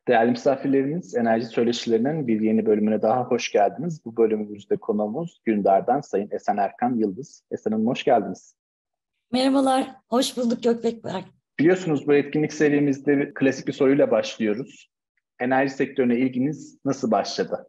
Değerli misafirlerimiz, Enerji Söyleşilerinin bir yeni bölümüne daha hoş geldiniz. Bu bölümümüzde konuğumuz Günder'den Sayın Esen Erkan Yıldız. Esen Hanım hoş geldiniz. Merhabalar, hoş bulduk Gökbek Bey. Biliyorsunuz bu etkinlik serimizde klasik bir soruyla başlıyoruz. Enerji sektörüne ilginiz nasıl başladı?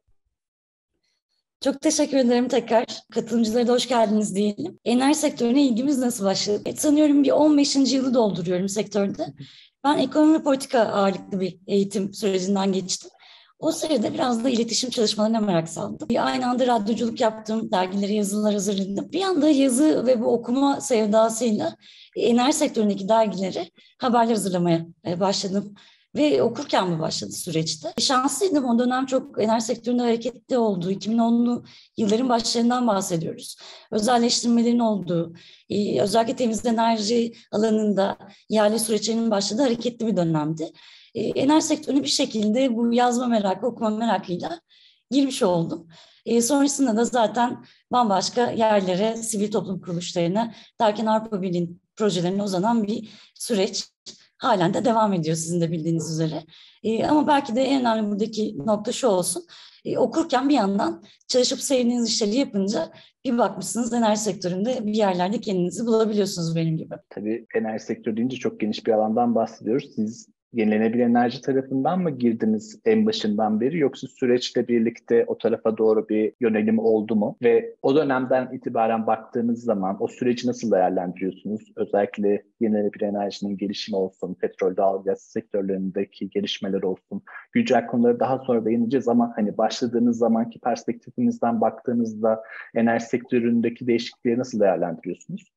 Çok teşekkür ederim tekrar. Katılımcılara da hoş geldiniz diyelim. Enerji sektörüne ilgimiz nasıl başladı? Sanıyorum bir 15. yılı dolduruyorum sektörde. Ben ekonomi ve politika ağırlıklı bir eğitim sürecinden geçtim. O sırada biraz da iletişim çalışmalarına merak saldım. Aynı anda radyoculuk yaptım, dergilere yazılar hazırladım. Bir anda yazı ve bu okuma sevdasıyla enerji sektöründeki dergilere haberler hazırlamaya başladım. Ve okurken bu başladı süreçte. Şanslıydım, o dönem çok enerji sektöründe hareketli olduğu, 2010'lu yılların başlarından bahsediyoruz. Özelleştirmelerin olduğu, özellikle temiz enerji alanında ihale süreçlerinin başladığı hareketli bir dönemdi. Enerji sektörüne bir şekilde bu yazma merakı, okuma merakıyla girmiş oldum. Sonrasında da zaten bambaşka yerlere, sivil toplum kuruluşlarına derken Avrupa Birliği'nin projelerine uzanan bir süreç halen de devam ediyor sizin de bildiğiniz üzere. Ama belki de en önemli buradaki nokta şu olsun. Okurken bir yandan çalışıp sevdiğiniz işleri yapınca bir bakmışsınız enerji sektöründe bir yerlerde kendinizi bulabiliyorsunuz benim gibi. Tabii enerji sektörü deyince çok geniş bir alandan bahsediyoruz. Siz yenilenebilir enerji tarafından mı girdiniz en başından beri, yoksa süreçle birlikte o tarafa doğru bir yönelim oldu mu? Ve o dönemden itibaren baktığınız zaman o süreci nasıl değerlendiriyorsunuz? Özellikle yenilenebilir enerjinin gelişimi olsun, petrol, doğalgaz sektörlerindeki gelişmeler olsun. Güncel konuları daha sonra değineceğiz ama hani başladığınız zamanki perspektifinizden baktığınızda enerji sektöründeki değişiklikleri nasıl değerlendiriyorsunuz?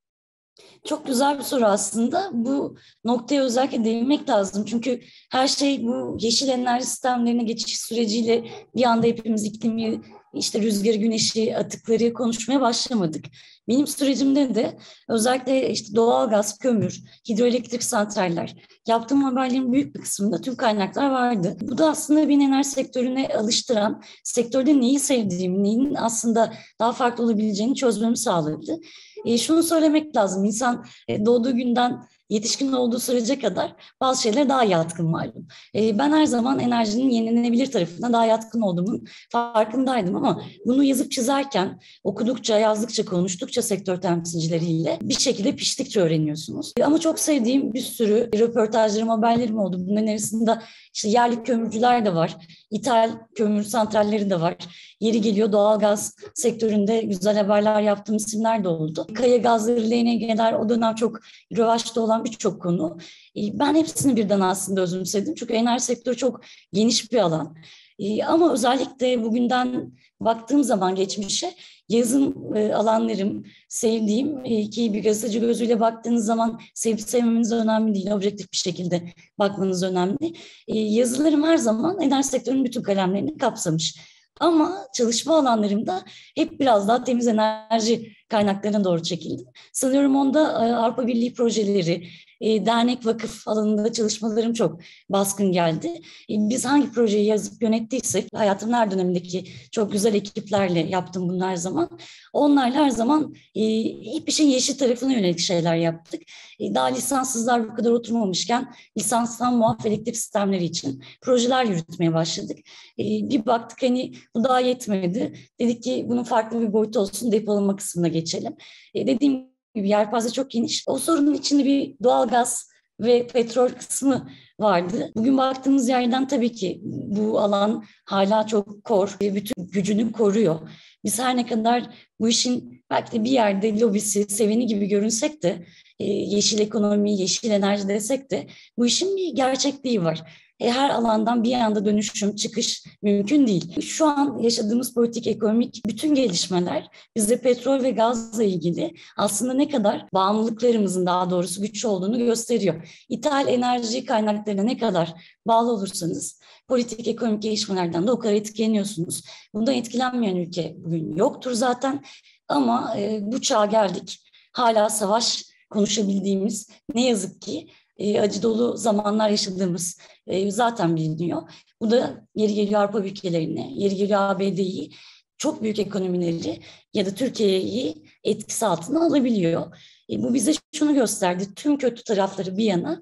Çok güzel bir soru aslında. Bu noktaya özellikle değinmek lazım. Çünkü her şey bu yeşil enerji sistemlerine geçiş süreciyle bir anda hepimiz iklimi, işte rüzgar, güneşi, atıkları konuşmaya başlamadık. Benim sürecimde de özellikle işte doğalgaz, kömür, hidroelektrik santraller, yaptığım haberlerin büyük bir kısmında tüm kaynaklar vardı. Bu da aslında beni enerji sektörüne alıştıran, sektörde neyi sevdiğimi, neyin aslında daha farklı olabileceğini çözmemi sağladı. Şunu söylemek lazım. İnsan doğduğu günden yetişkin olduğu sürece kadar bazı şeylere daha yatkın malum. Ben her zaman enerjinin yenilenebilir tarafına daha yatkın olduğumun farkındaydım ama bunu yazıp çizerken, okudukça, yazdıkça, konuştukça sektör temsilcileriyle bir şekilde piştikçe öğreniyorsunuz. Ama çok sevdiğim bir sürü röportajlarım, haberlerim oldu. Bunların arasında işte yerli kömürcüler de var, ithal kömür santralleri de var. Yeri geliyor doğalgaz sektöründe güzel haberler yaptığım isimler de oldu. Kaya gazları, LNG'ler o dönem çok revaçta olan birçok konu. Ben hepsini birden aslında özümsedim. Çünkü enerji sektörü çok geniş bir alan. Ama özellikle bugünden baktığım zaman geçmişe yazım alanlarım, sevdiğim ki bir gazeteci gözüyle baktığınız zaman sevip sevmemeniz önemli değil. Objektif bir şekilde bakmanız önemli. Yazılarım her zaman enerji sektörünün bütün kalemlerini kapsamış. Ama çalışma alanlarımda hep biraz daha temiz enerji kaynaklarına doğru çekildim. Sanıyorum onda Avrupa Birliği projeleri, dernek vakıf alanında çalışmalarım çok baskın geldi. Biz hangi projeyi yazıp yönettiysek, hayatımın her dönemindeki çok güzel ekiplerle yaptım bunu her zaman. Onlarla her zaman hep işin yeşil tarafına yönelik şeyler yaptık. Daha lisanssızlar bu kadar oturmamışken lisanstan muaf elektrik sistemleri için projeler yürütmeye başladık. Bir baktık hani bu daha yetmedi. Dedik ki bunun farklı bir boyutu olsun, depolama kısmına geçelim. Dediğim gibi yelpaze çok geniş. O sorunun içinde bir doğalgaz ve petrol kısmı vardı. Bugün baktığımız yerden tabii ki bu alan hala çok bütün gücünü koruyor. Biz her ne kadar bu işin belki de bir yerde lobisi, seveni gibi görünsek de yeşil ekonomi, yeşil enerji desek de bu işin bir gerçekliği var. Her alandan bir anda dönüşüm, çıkış mümkün değil. Şu an yaşadığımız politik, ekonomik bütün gelişmeler bize petrol ve gazla ilgili aslında ne kadar bağımlılıklarımızın daha doğrusu güçlü olduğunu gösteriyor. İthal enerji kaynaklarına ne kadar bağlı olursanız politik, ekonomik gelişmelerden de o kadar etkileniyorsunuz. Bundan etkilenmeyen ülke bugün yoktur zaten ama bu çağa geldik. Hala savaş konuşabildiğimiz ne yazık ki acı dolu zamanlar yaşadığımız zaten biliniyor. Bu da yeri geliyor Avrupa ülkelerine, yeri geliyor ABD'yi, çok büyük ekonomileri ya da Türkiye'yi etkisi altına alabiliyor. Bu bize şunu gösterdi, tüm kötü tarafları bir yana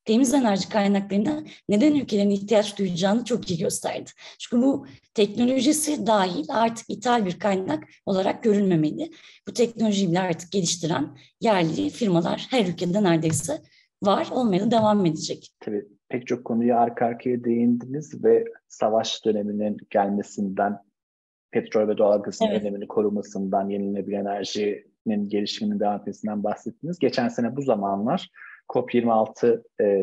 temiz enerji kaynaklarına neden ülkelerin ihtiyaç duyacağını çok iyi gösterdi. Çünkü bu teknolojisi dahil artık ithal bir kaynak olarak görülmemeli. Bu teknolojiyi bile artık geliştiren yerli firmalar her ülkede neredeyse var, olmaya da devam edecek. Tabii pek çok konuya arka arkaya değindiniz ve savaş döneminin gelmesinden, petrol ve doğalgazın önemini korumasından, yenilenebilir enerjinin gelişiminin devam etmesinden bahsettiniz. Geçen sene bu zamanlar COP26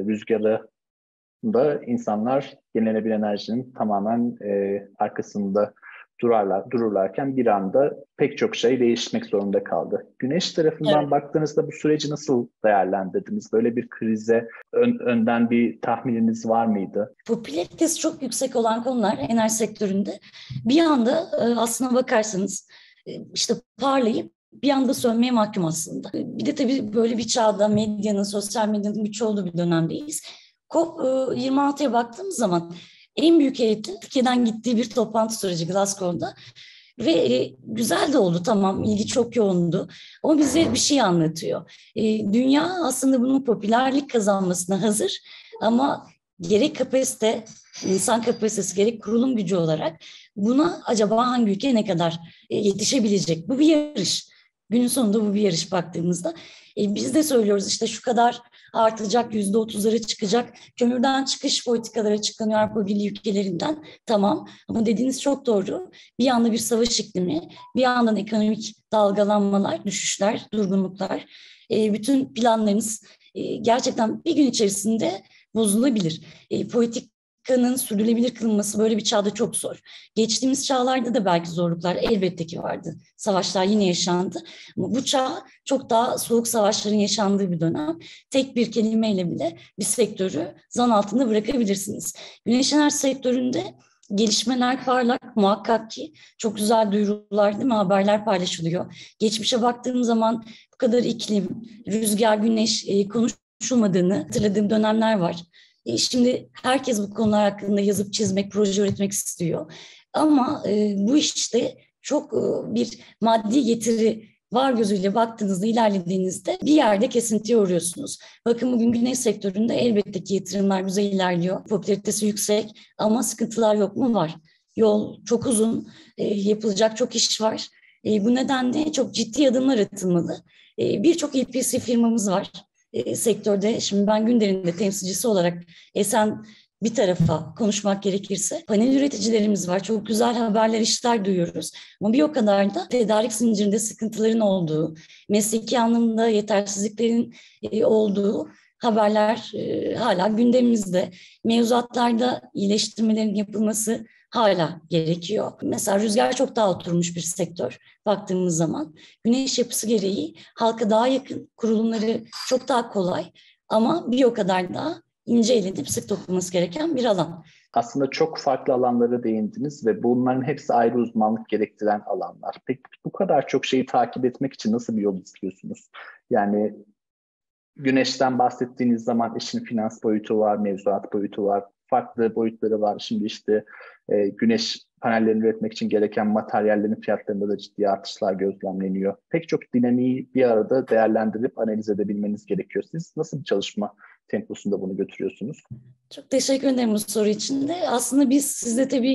rüzgarında insanlar yenilenebilir enerjinin tamamen arkasında dururlarken bir anda pek çok şey değişmek zorunda kaldı. Güneş tarafından baktığınızda bu süreci nasıl değerlendirdiniz? Böyle bir krize önden bir tahmininiz var mıydı? Popülaritesi çok yüksek olan konular enerji sektöründe bir anda aslına bakarsanız işte parlayıp bir anda sönmeye mahkum aslında. Bir de tabii böyle bir çağda medyanın, sosyal medyanın güç olduğu bir dönemdeyiz. COP26'ya baktığımız zaman en büyük heyetin Türkiye'den gittiği bir toplantı süreci Glasgow'da ve güzel de oldu, tamam, ilgi çok yoğundu ama bize bir şey anlatıyor. Dünya aslında bunun popülerlik kazanmasına hazır ama gerek kapasite, insan kapasitesi, gerek kurulum gücü olarak buna acaba hangi ülke ne kadar yetişebilecek? Bu bir yarış. Günün sonunda bu bir yarış baktığımızda. Biz de söylüyoruz işte şu kadar artacak, %30'lara çıkacak. Kömürden çıkış politikaları açıklanıyor Avrupa Birliği ülkelerinden. Tamam ama dediğiniz çok doğru. Bir yanda bir savaş iklimi, bir yandan ekonomik dalgalanmalar, düşüşler, durgunluklar. Bütün planlarınız gerçekten bir gün içerisinde bozulabilir. Politikanın sürdürülebilir kılınması böyle bir çağda çok zor. Geçtiğimiz çağlarda da belki zorluklar elbette ki vardı. Savaşlar yine yaşandı. Ama bu çağ çok daha soğuk savaşların yaşandığı bir dönem. Tek bir kelimeyle bile bir sektörü zan altında bırakabilirsiniz. Güneş enerji sektöründe gelişmeler parlak, muhakkak ki çok güzel duyurular, değil mi? Haberler paylaşılıyor. Geçmişe baktığım zaman bu kadar iklim, rüzgar, güneş konuşulmadığını hatırladığım dönemler var. Şimdi herkes bu konular hakkında yazıp çizmek, proje üretmek istiyor. Ama bu işte çok bir maddi getiri var gözüyle baktığınızda, ilerlediğinizde bir yerde kesintiye uğruyorsunuz. Bakın bugün güneş sektöründe elbette ki yatırımlar güzel ilerliyor. Popülaritesi yüksek ama sıkıntılar yok mu? Var. Yol çok uzun, yapılacak çok iş var. Bu nedenle çok ciddi adımlar atılmalı. Birçok EPC firmamız var sektörde. Şimdi ben Günder'in de temsilcisi olarak Esen bir tarafa konuşmak gerekirse panel üreticilerimiz var. Çok güzel haberler, işler duyuyoruz. Ama bir o kadar da tedarik zincirinde sıkıntıların olduğu, mesleki anlamda yetersizliklerin olduğu haberler hala gündemimizde. Mevzuatlarda iyileştirmelerin yapılması hala gerekiyor. Mesela rüzgar çok daha oturmuş bir sektör baktığımız zaman. Güneş yapısı gereği halka daha yakın, kurulumları çok daha kolay ama bir o kadar daha ince elenip sık dokunması gereken bir alan. Aslında çok farklı alanlara değindiniz ve bunların hepsi ayrı uzmanlık gerektiren alanlar. Peki bu kadar çok şeyi takip etmek için nasıl bir yol izliyorsunuz? Yani güneşten bahsettiğiniz zaman işin finans boyutu var, mevzuat boyutu var, farklı boyutları var. Şimdi işte güneş panellerini üretmek için gereken materyallerin fiyatlarında da ciddi artışlar gözlemleniyor. Pek çok dinamiği bir arada değerlendirip analiz edebilmeniz gerekiyor. Siz nasıl bir çalışma temposunda bunu götürüyorsunuz? Çok teşekkür ederim bu soru için de. Aslında biz sizle tabii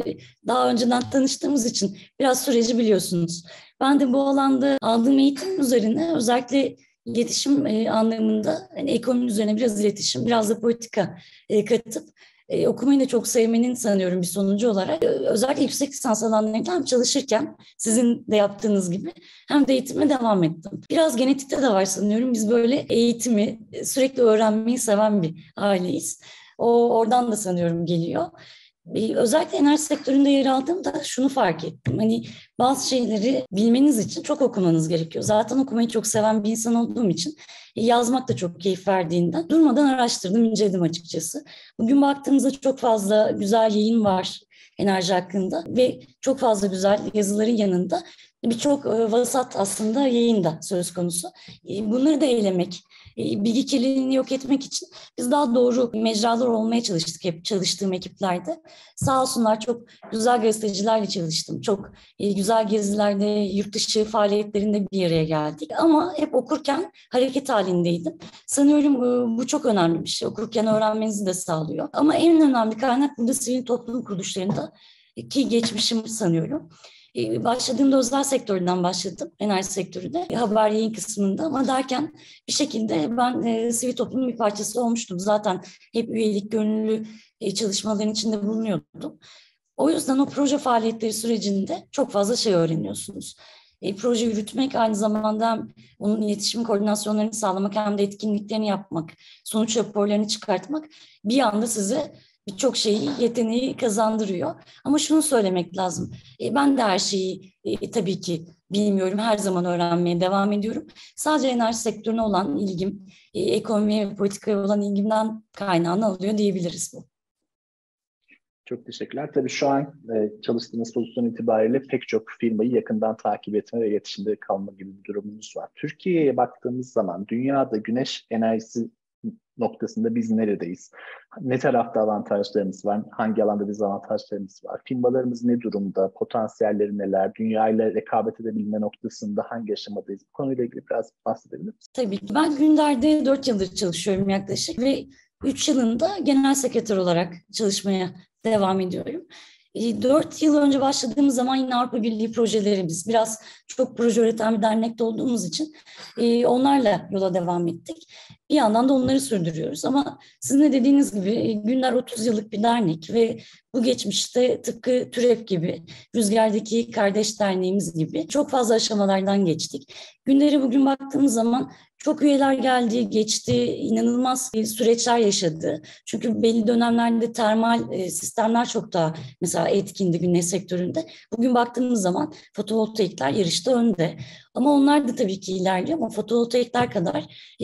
daha önceden tanıştığımız için biraz süreci biliyorsunuz. Ben de bu alanda aldığım eğitim üzerine özellikle iletişim anlamında hani ekonomi üzerine biraz iletişim, biraz da politika katıp okumayı da çok sevmenin sanıyorum bir sonucu olarak. Özellikle yüksek lisans alanlarında hem çalışırken sizin de yaptığınız gibi hem de eğitime devam ettim. Biraz genetikte de var sanıyorum. Biz böyle eğitimi, sürekli öğrenmeyi seven bir aileyiz. Oradan da sanıyorum geliyor. Özellikle enerji sektöründe yer aldığımda şunu fark ettim. Hani bazı şeyleri bilmeniz için çok okumanız gerekiyor. Zaten okumayı çok seven bir insan olduğum için yazmak da çok keyif verdiğinden durmadan araştırdım, inceledim açıkçası. Bugün baktığımızda çok fazla güzel yayın var. enerji hakkında ve çok fazla güzel yazıların yanında birçok vasat aslında yayın da söz konusu. Bunları da eylemek, bilgi kirliliğini yok etmek için biz daha doğru mecralar olmaya çalıştık hep çalıştığım ekiplerde. Sağ olsunlar, çok güzel gazetecilerle çalıştım. Çok güzel gezilerde, yurt dışı faaliyetlerinde bir araya geldik. Ama hep okurken hareket halindeydim. Sanıyorum bu çok önemli bir şey. Okurken öğrenmenizi de sağlıyor. Ama en önemli kaynak burada sivil toplum kuruluşlarında ki geçmişim sanıyorum. Başladığımda özel sektörden başladım, enerji sektöründe, haber yayın kısmında ama derken bir şekilde ben sivil toplumun bir parçası olmuştum. Zaten hep üyelik, gönüllü çalışmaların içinde bulunuyordum. O yüzden o proje faaliyetleri sürecinde çok fazla şey öğreniyorsunuz. Proje yürütmek aynı zamanda hem onun iletişim koordinasyonlarını sağlamak hem de etkinliklerini yapmak, sonuç raporlarını çıkartmak bir anda size birçok şeyi, yeteneği kazandırıyor. Ama şunu söylemek lazım. Ben de her şeyi tabii ki bilmiyorum. Her zaman öğrenmeye devam ediyorum. Sadece enerji sektörüne olan ilgim, ekonomiye ve politikaya olan ilgimden kaynağını alıyor diyebiliriz bu. Çok teşekkürler. Tabii şu an çalıştığınız pozisyon itibariyle pek çok firmayı yakından takip etme ve iletişimde kalma gibi bir durumunuz var. Türkiye'ye baktığımız zaman dünyada güneş enerjisi noktasında biz neredeyiz? Ne tarafta avantajlarımız var? Hangi alanda dezavantajlarımız var? Firmalarımız ne durumda? Potansiyelleri neler? Dünyayla rekabet edebilme noktasında hangi aşamadayız? Bu konuyla ilgili biraz bahsedebilir misiniz? Tabii ki. Ben Günder'de 4 yıldır çalışıyorum yaklaşık ve 3 yılında genel sekreter olarak çalışmaya devam ediyorum. 4 yıl önce başladığımız zaman yine Avrupa Birliği projelerimiz, biraz çok proje üreten bir dernekte olduğumuz için onlarla yola devam ettik. Bir yandan da onları sürdürüyoruz ama sizin de dediğiniz gibi Günder 30 yıllık bir dernek ve bu geçmişte tıpkı TÜREP gibi, Rüzgar'daki kardeş derneğimiz gibi çok fazla aşamalardan geçtik. Günder'e bugün baktığımız zaman çok üyeler geldi, geçti, inanılmaz süreçler yaşadı. Çünkü belli dönemlerde termal sistemler çok daha mesela etkindi güneş sektöründe. Bugün baktığımız zaman fotovoltaikler yarışta önde. Ama onlar da tabii ki ilerliyor ama fotovoltaikler kadar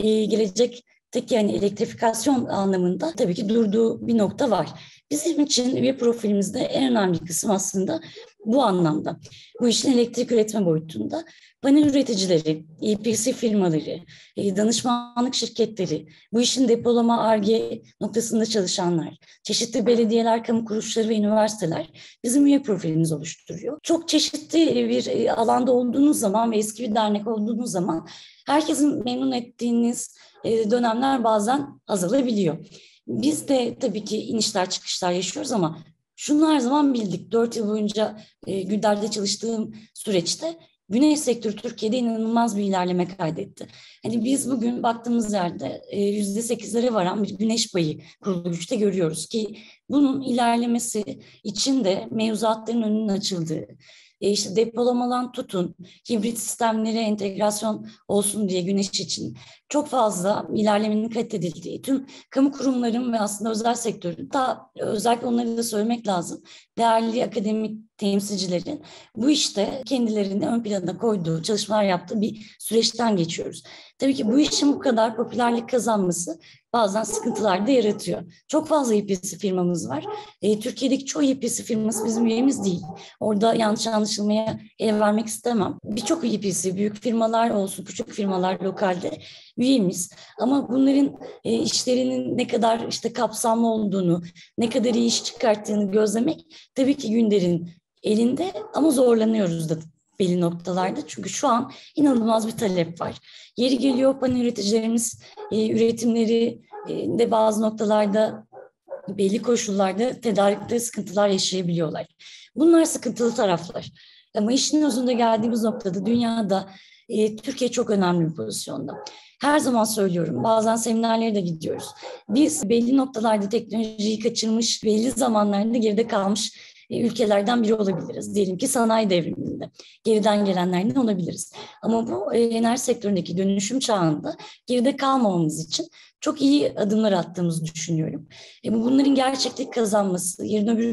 gelecekteki yani elektrifikasyon anlamında tabii ki durduğu bir nokta var. Bizim için üye profilimizde en önemli kısım aslında bu anlamda. Bu işin elektrik üretme boyutunda panel üreticileri, EPC firmaları, danışmanlık şirketleri, bu işin depolama Ar-Ge noktasında çalışanlar, çeşitli belediyeler, kamu kuruluşları ve üniversiteler bizim üye profilimiz oluşturuyor. Çok çeşitli bir alanda olduğunuz zaman ve eski bir dernek olduğunuz zaman herkesin memnun ettiğiniz dönemler bazen azalabiliyor. Biz de tabii ki inişler çıkışlar yaşıyoruz ama şunu her zaman bildik. 4 yıl boyunca Gülder'de çalıştığım süreçte güneş sektörü Türkiye'de inanılmaz bir ilerleme kaydetti. Hani biz bugün baktığımız yerde %8'lere varan bir güneş payı kurulu güçte görüyoruz ki bunun ilerlemesi için de mevzuatların önünün açıldığı, işte depolamadan tutun, hibrit sistemlere entegrasyon olsun diye güneş için çok fazla ilerlemenin kaydedildiği, tüm kamu kurumların ve aslında özel sektörün, daha özellikle onları da söylemek lazım, değerli akademik temsilcilerin bu işte kendilerini ön plana koyduğu, çalışmalar yaptığı bir süreçten geçiyoruz. Tabii ki bu işin bu kadar popülerlik kazanması bazen sıkıntılar da yaratıyor. Çok fazla EPC firmamız var. Türkiye'deki çoğu EPC firması bizim üyemiz değil. Orada yanlış anlaşılmaya el vermek istemem. Birçok EPC, büyük firmalar olsun, küçük firmalar lokalde üyemiz. Ama bunların işlerinin ne kadar işte kapsamlı olduğunu, ne kadar iyi iş çıkarttığını gözlemek tabii ki Günder'in elinde ama zorlanıyoruz da belli noktalarda. Çünkü şu an inanılmaz bir talep var. Yeri geliyor panel üreticilerimiz üretimleri de bazı noktalarda belli koşullarda tedarikte sıkıntılar yaşayabiliyorlar. Bunlar sıkıntılı taraflar. Ama işin özünde geldiğimiz noktada dünyada Türkiye çok önemli bir pozisyonda. Her zaman söylüyorum, bazen seminerlere de gidiyoruz. Biz belli noktalarda teknolojiyi kaçırmış, belli zamanlarda geride kalmış ülkelerden biri olabiliriz. Diyelim ki sanayi devriminde geriden gelenlerden olabiliriz. Ama bu enerji sektöründeki dönüşüm çağında geride kalmamamız için çok iyi adımlar attığımızı düşünüyorum. Bunların gerçeklik kazanması, yarın öbür gün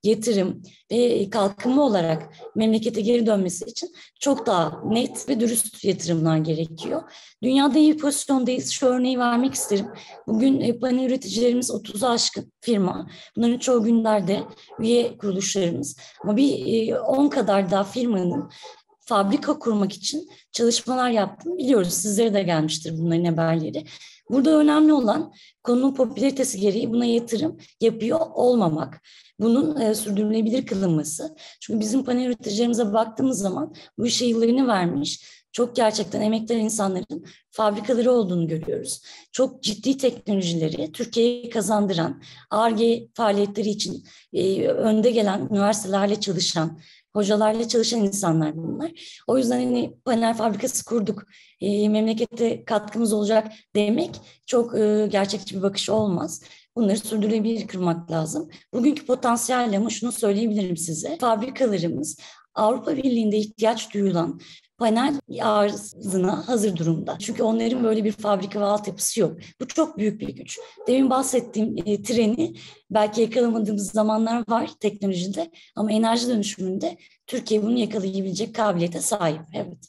yatırım ve kalkınma olarak memlekete geri dönmesi için çok daha net ve dürüst yatırımlar gerekiyor. Dünyada iyi bir pozisyondayız. Şu örneği vermek isterim. Bugün panel üreticilerimiz 30'u aşkın firma. Bunların çoğu günlerde üye kuruluşlarımız. Ama bir 10 kadar daha firmanın fabrika kurmak için çalışmalar yaptığını biliyoruz. Sizlere de gelmiştir bunların haberleri. Burada önemli olan konunun popülaritesi gereği buna yatırım yapıyor olmamak. Bunun sürdürülebilir kılınması. Çünkü bizim panel üreticilerimize baktığımız zaman bu işe yıllarını vermiş, çok gerçekten emektar insanların fabrikaları olduğunu görüyoruz. Çok ciddi teknolojileri Türkiye'ye kazandıran, Ar-Ge faaliyetleri için önde gelen üniversitelerle çalışan, hocalarla çalışan insanlar bunlar. O yüzden hani panel fabrikası kurduk, memlekete katkımız olacak demek çok gerçekçi bir bakış olmaz. Bunları sürdürülebilir kırmak lazım. Bugünkü potansiyelle ama şunu söyleyebilirim size. Fabrikalarımız Avrupa Birliği'nde ihtiyaç duyulan panel arzına hazır durumda. Çünkü onların böyle bir fabrika ve altyapısı yok. Bu çok büyük bir güç. Demin bahsettiğim treni belki yakalamadığımız zamanlar var teknolojide ama enerji dönüşümünde Türkiye bunu yakalayabilecek kabiliyete sahip. Evet.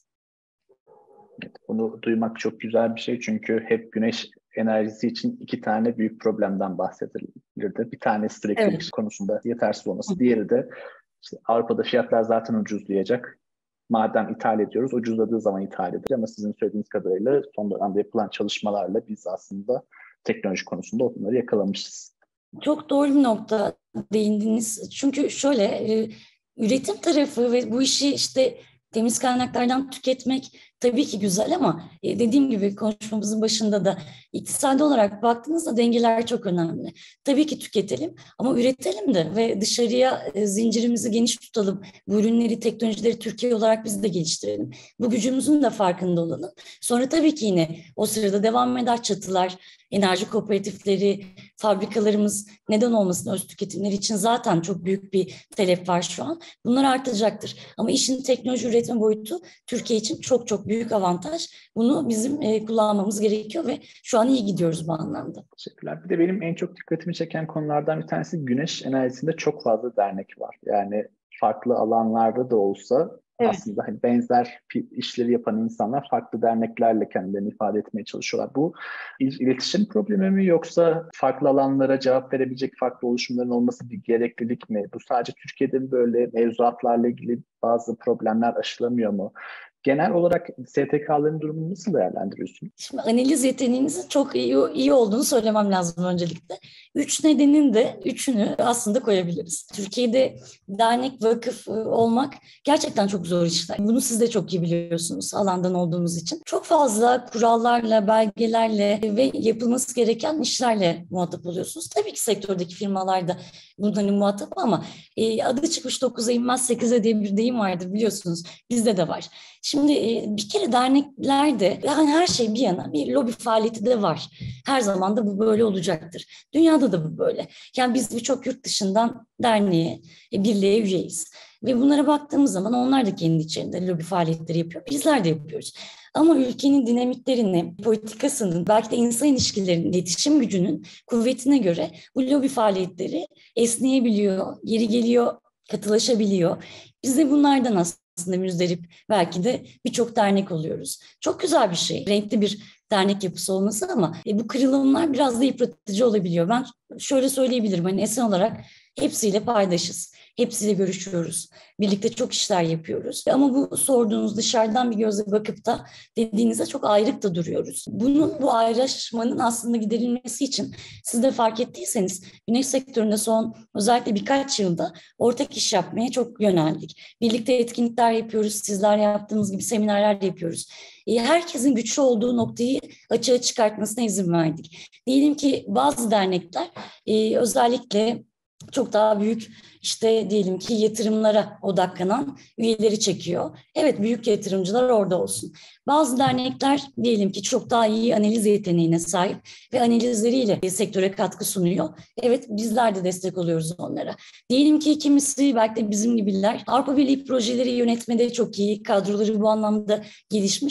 Bunu duymak çok güzel bir şey çünkü hep güneş enerjisi için iki tane büyük problemden bahsedilirdi. Bir tanesi süreklilik konusunda yetersiz olması. Diğeri de işte Avrupa'da fiyatlar zaten ucuzlayacak. Madem ithal ediyoruz, ucuzladığı zaman ithal edilir. Ama sizin söylediğiniz kadarıyla son dönemde yapılan çalışmalarla biz aslında teknoloji konusunda onları yakalamışız. Çok doğru bir nokta değindiniz. Çünkü şöyle, üretim tarafı ve bu işi işte temiz kaynaklardan tüketmek tabii ki güzel ama dediğim gibi konuşmamızın başında da iktisadi olarak baktığınızda dengeler çok önemli. Tabii ki tüketelim ama üretelim de ve dışarıya zincirimizi geniş tutalım. Bu ürünleri, teknolojileri Türkiye olarak biz de geliştirelim. Bu gücümüzün de farkında olalım. Sonra tabii ki yine o sırada devam eder çatılar, enerji kooperatifleri, fabrikalarımız neden olmasın öz tüketimleri için zaten çok büyük bir talep var şu an. Bunlar artacaktır. Ama işin teknoloji üretme boyutu Türkiye için çok çok büyük avantaj. Bunu bizim kullanmamız gerekiyor ve şu an iyi gidiyoruz bu anlamda. Teşekkürler. Bir de benim en çok dikkatimi çeken konulardan bir tanesi güneş enerjisinde çok fazla dernek var. Yani farklı alanlarda da olsa aslında hani benzer işleri yapan insanlar farklı derneklerle kendilerini ifade etmeye çalışıyorlar. Bu iletişim problemi mi yoksa farklı alanlara cevap verebilecek farklı oluşumların olması bir gereklilik mi? Bu sadece Türkiye'de böyle mevzuatlarla ilgili bazı problemler aşılamıyor mu? Genel olarak STK'ların durumunu nasıl değerlendiriyorsunuz? Şimdi analiz yeteneğinizin çok iyi olduğunu söylemem lazım öncelikle. 3 nedenin de 3'ünü aslında koyabiliriz. Türkiye'de dernek, vakıf olmak gerçekten çok zor işler. Bunu siz de çok iyi biliyorsunuz alandan olduğunuz için. Çok fazla kurallarla, belgelerle ve yapılması gereken işlerle muhatap oluyorsunuz. Tabii ki sektördeki firmalar da bunların muhatabı ama adı çıkmış 9'a inmez 8'e diye bir deyim vardır biliyorsunuz. Bizde de var. Şimdi bir kere derneklerde yani her şey bir yana bir lobi faaliyeti de var. Her zaman da bu böyle olacaktır. Dünyada da bu böyle. Yani biz birçok yurt dışından derneğe, birliğe üyeyiz. Ve bunlara baktığımız zaman onlar da kendi içinde lobi faaliyetleri yapıyor. Bizler de yapıyoruz. Ama ülkenin dinamiklerini, politikasının, belki de insan ilişkilerinin, iletişim gücünün kuvvetine göre bu lobi faaliyetleri esneyebiliyor, yeri geliyor, katılaşabiliyor. Biz de bunlardan aslında müzdarip belki de birçok dernek oluyoruz. Çok güzel bir şey, renkli bir dernek yapısı olması ama bu kırılımlar biraz da yıpratıcı olabiliyor. Ben şöyle söyleyebilirim, hani Esen olarak hepsiyle paydaşız. Hepsiyle görüşüyoruz. Birlikte çok işler yapıyoruz. Ama bu sorduğunuz dışarıdan bir gözle bakıp da dediğinizde çok ayrık da duruyoruz. Bu ayrışmanın aslında giderilmesi için siz de fark ettiyseniz güneş sektöründe son özellikle birkaç yılda ortak iş yapmaya çok yöneldik. Birlikte etkinlikler yapıyoruz. Sizler yaptığımız gibi seminerler yapıyoruz. Herkesin güçlü olduğu noktayı açığa çıkartmasına izin verdik. Diyelim ki bazı dernekler özellikle çok daha büyük işte diyelim ki yatırımlara odaklanan üyeleri çekiyor. Evet, büyük yatırımcılar orada olsun. Bazı dernekler diyelim ki çok daha iyi analiz yeteneğine sahip ve analizleriyle sektöre katkı sunuyor. Evet, bizler de destek oluyoruz onlara. Diyelim ki kimisi belki de bizim gibiler Avrupa Birliği projeleri yönetmede çok iyi, kadroları bu anlamda gelişmiş.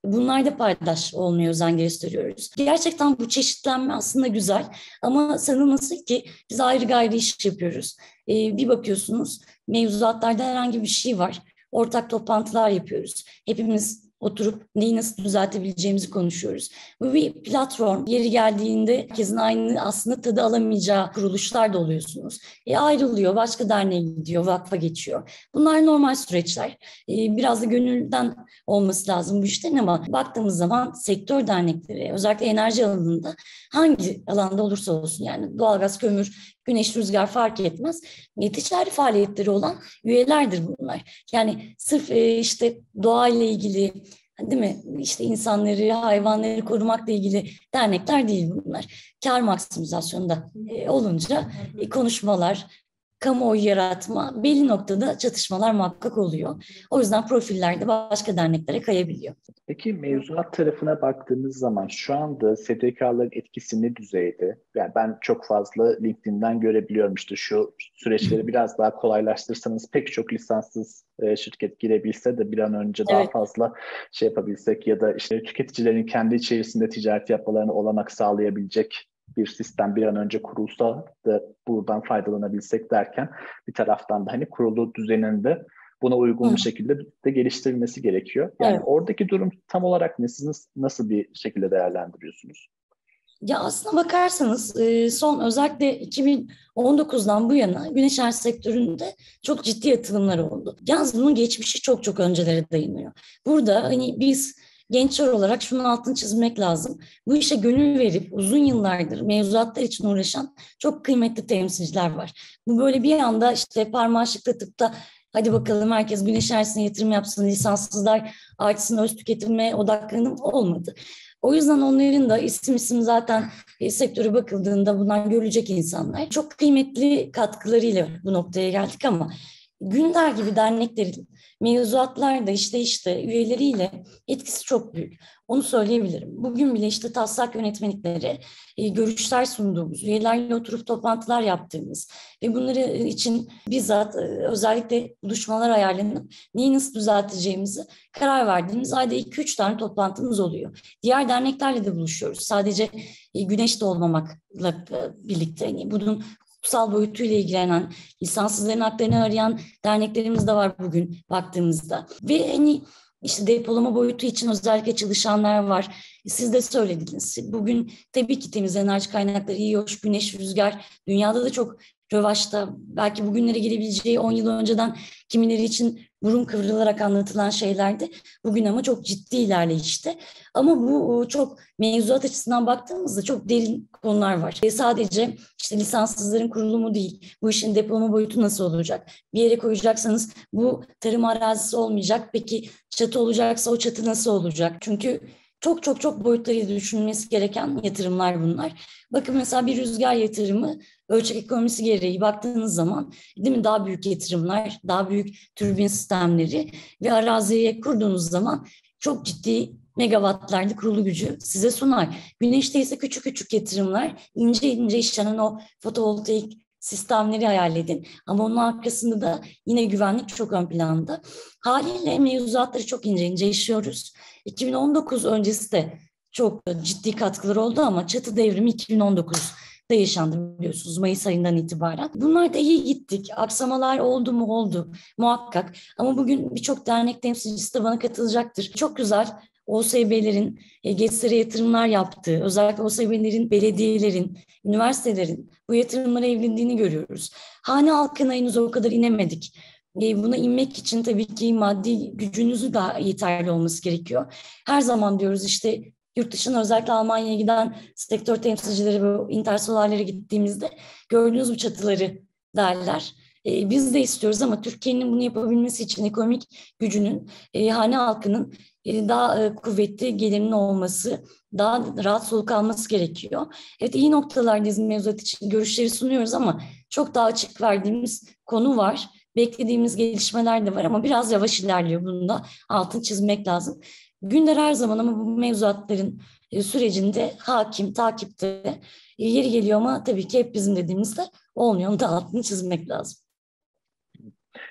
Bunlarda paydaş olmaya özen gösteriyoruz. Gerçekten bu çeşitlenme aslında güzel ama sanılmasın ki biz ayrı gayrı iş yapıyoruz. Bir bakıyorsunuz mevzuatlarda herhangi bir şey var. Ortak toplantılar yapıyoruz. Hepimiz oturup neyi nasıl düzeltebileceğimizi konuşuyoruz. Bu bir platform. Yeri geldiğinde herkesin aynı aslında tadı alamayacağı kuruluşlar da oluyorsunuz. Ayrılıyor, başka derneğe gidiyor, vakfa geçiyor. Bunlar normal süreçler. Biraz da gönülden olması lazım bu işlerin ama baktığımız zaman sektör dernekleri özellikle enerji alanında hangi alanda olursa olsun yani doğalgaz, kömür, güneş, rüzgar fark etmez. Ticari faaliyetleri olan üyelerdir bunlar. Yani sırf işte doğayla ilgili değil mi? İşte insanları, hayvanları korumakla ilgili dernekler değil bunlar. Kar maksimizasyonunda olunca konuşmalar, kamuoyu yaratma, belli noktada çatışmalar muhakkak oluyor. O yüzden profiller de başka derneklere kayabiliyor. Peki mevzuat tarafına baktığınız zaman şu anda STK'ların etkisi ne düzeyde? Yani ben çok fazla LinkedIn'den görebiliyorum işte şu süreçleri biraz daha kolaylaştırsanız pek çok lisanssız şirket girebilse de bir an önce daha Evet. fazla şey yapabilsek ya da işte tüketicilerin kendi içerisinde ticaret yapmalarına olanak sağlayabilecek bir sistem bir an önce kurulsa da buradan faydalanabilsek derken bir taraftan da hani kurulu düzeninde buna uygun bir şekilde de geliştirilmesi gerekiyor. Yani Evet. oradaki durum tam olarak ne? Siz nasıl bir şekilde değerlendiriyorsunuz? Ya aslına bakarsanız son özellikle 2019'dan bu yana güneş enerji sektöründe çok ciddi yatırımlar oldu. Yalnız bunun geçmişi çok çok öncelere dayanıyor. Burada hani biz gençler olarak şunun altını çizmek lazım. Bu işe gönül verip uzun yıllardır mevzuatlar için uğraşan çok kıymetli temsilciler var. Bu böyle bir anda işte parmağı şıklatıp da hadi bakalım herkes güneş enerjisine yatırım yapsın, lisanssızlar artsın, öz tüketime odaklanıp olmadı. O yüzden onların da isim zaten sektöre bakıldığında bunlar görülecek insanlar. Çok kıymetli katkılarıyla bu noktaya geldik ama Günder gibi derneklerin mevzuatlarda işte üyeleriyle etkisi çok büyük. Onu söyleyebilirim. Bugün bile işte taslak yönetmelikleri, görüşler sunduğumuz, üyelerle oturup toplantılar yaptığımız ve bunları için bizzat özellikle buluşmalar ayarlanıp neyi nasıl düzelteceğimizi karar verdiğimiz ayda 2-3 tane toplantımız oluyor. Diğer derneklerle de buluşuyoruz. Sadece güneşte olmamakla birlikte yani bunun hukuksal boyutuyla ilgilenen, lisanssızların haklarını arayan derneklerimiz de var bugün baktığımızda. Ve hani işte depolama boyutu için özellikle çalışanlar var. Siz de söylediniz. Bugün tabii ki temiz enerji kaynakları iyi, hoş, güneş, rüzgar dünyada da çok rövaşta. Belki bugünlere gelebileceği 10 yıl önceden kimileri için burun kıvrılarak anlatılan şeylerdi. Bugün ama çok ciddi ilerleyişte. Ama bu çok mevzuat açısından baktığımızda çok derin konular var. Sadece işte lisanssızların kurulumu değil. Bu işin depolama boyutu nasıl olacak? Bir yere koyacaksanız bu tarım arazisi olmayacak. Peki çatı olacaksa o çatı nasıl olacak? Çünkü çok boyutlarıyla düşünülmesi gereken yatırımlar bunlar. Bakın mesela bir rüzgar yatırımı ölçek ekonomisi gereği baktığınız zaman değil mi daha büyük yatırımlar, daha büyük türbin sistemleri ve araziye kurduğunuz zaman çok ciddi megawattlarlık kurulu gücü size sunar. Güneşte ise küçük küçük yatırımlar, ince ince işlenen o fotovoltaik sistemleri hayal edin. Ama onun arkasında da yine güvenlik çok ön planda. Haliyle mevzuatları çok ince işliyoruz. 2019 öncesi de çok ciddi katkılar oldu ama çatı devrimi 2019'da yaşandı biliyorsunuz Mayıs ayından itibaren. Bunlar da iyi gittik. Aksamalar oldu mu? Oldu muhakkak. Ama bugün birçok dernek temsilcisi de bana katılacaktır. Çok güzel OSB'lerin GES'lere yatırımlar yaptığı, özellikle OSB'lerin, belediyelerin, üniversitelerin bu yatırımlara evrildiğini görüyoruz. Hane halkına henüz o kadar inemedik. Buna inmek için tabii ki maddi gücünüzün daha yeterli olması gerekiyor. Her zaman diyoruz işte yurt dışına özellikle Almanya'ya giden sektör temsilcileri ve Intersolar'lara gittiğimizde gördüğünüz bu çatıları derler. Biz de istiyoruz ama Türkiye'nin bunu yapabilmesi için ekonomik gücünün, hane halkının daha kuvvetli gelirinin olması, daha rahat soluk alması gerekiyor. Evet iyi noktalardayız mevzuat için görüşleri sunuyoruz ama çok daha açık verdiğimiz konu var. Beklediğimiz gelişmeler de var ama biraz yavaş ilerliyor. Bunu da altını çizmek lazım. Günder her zaman ama bu mevzuatların sürecinde hakim, takipte yeri geliyor ama tabii ki hep bizim dediğimizde olmuyor. Onu da altını çizmek lazım.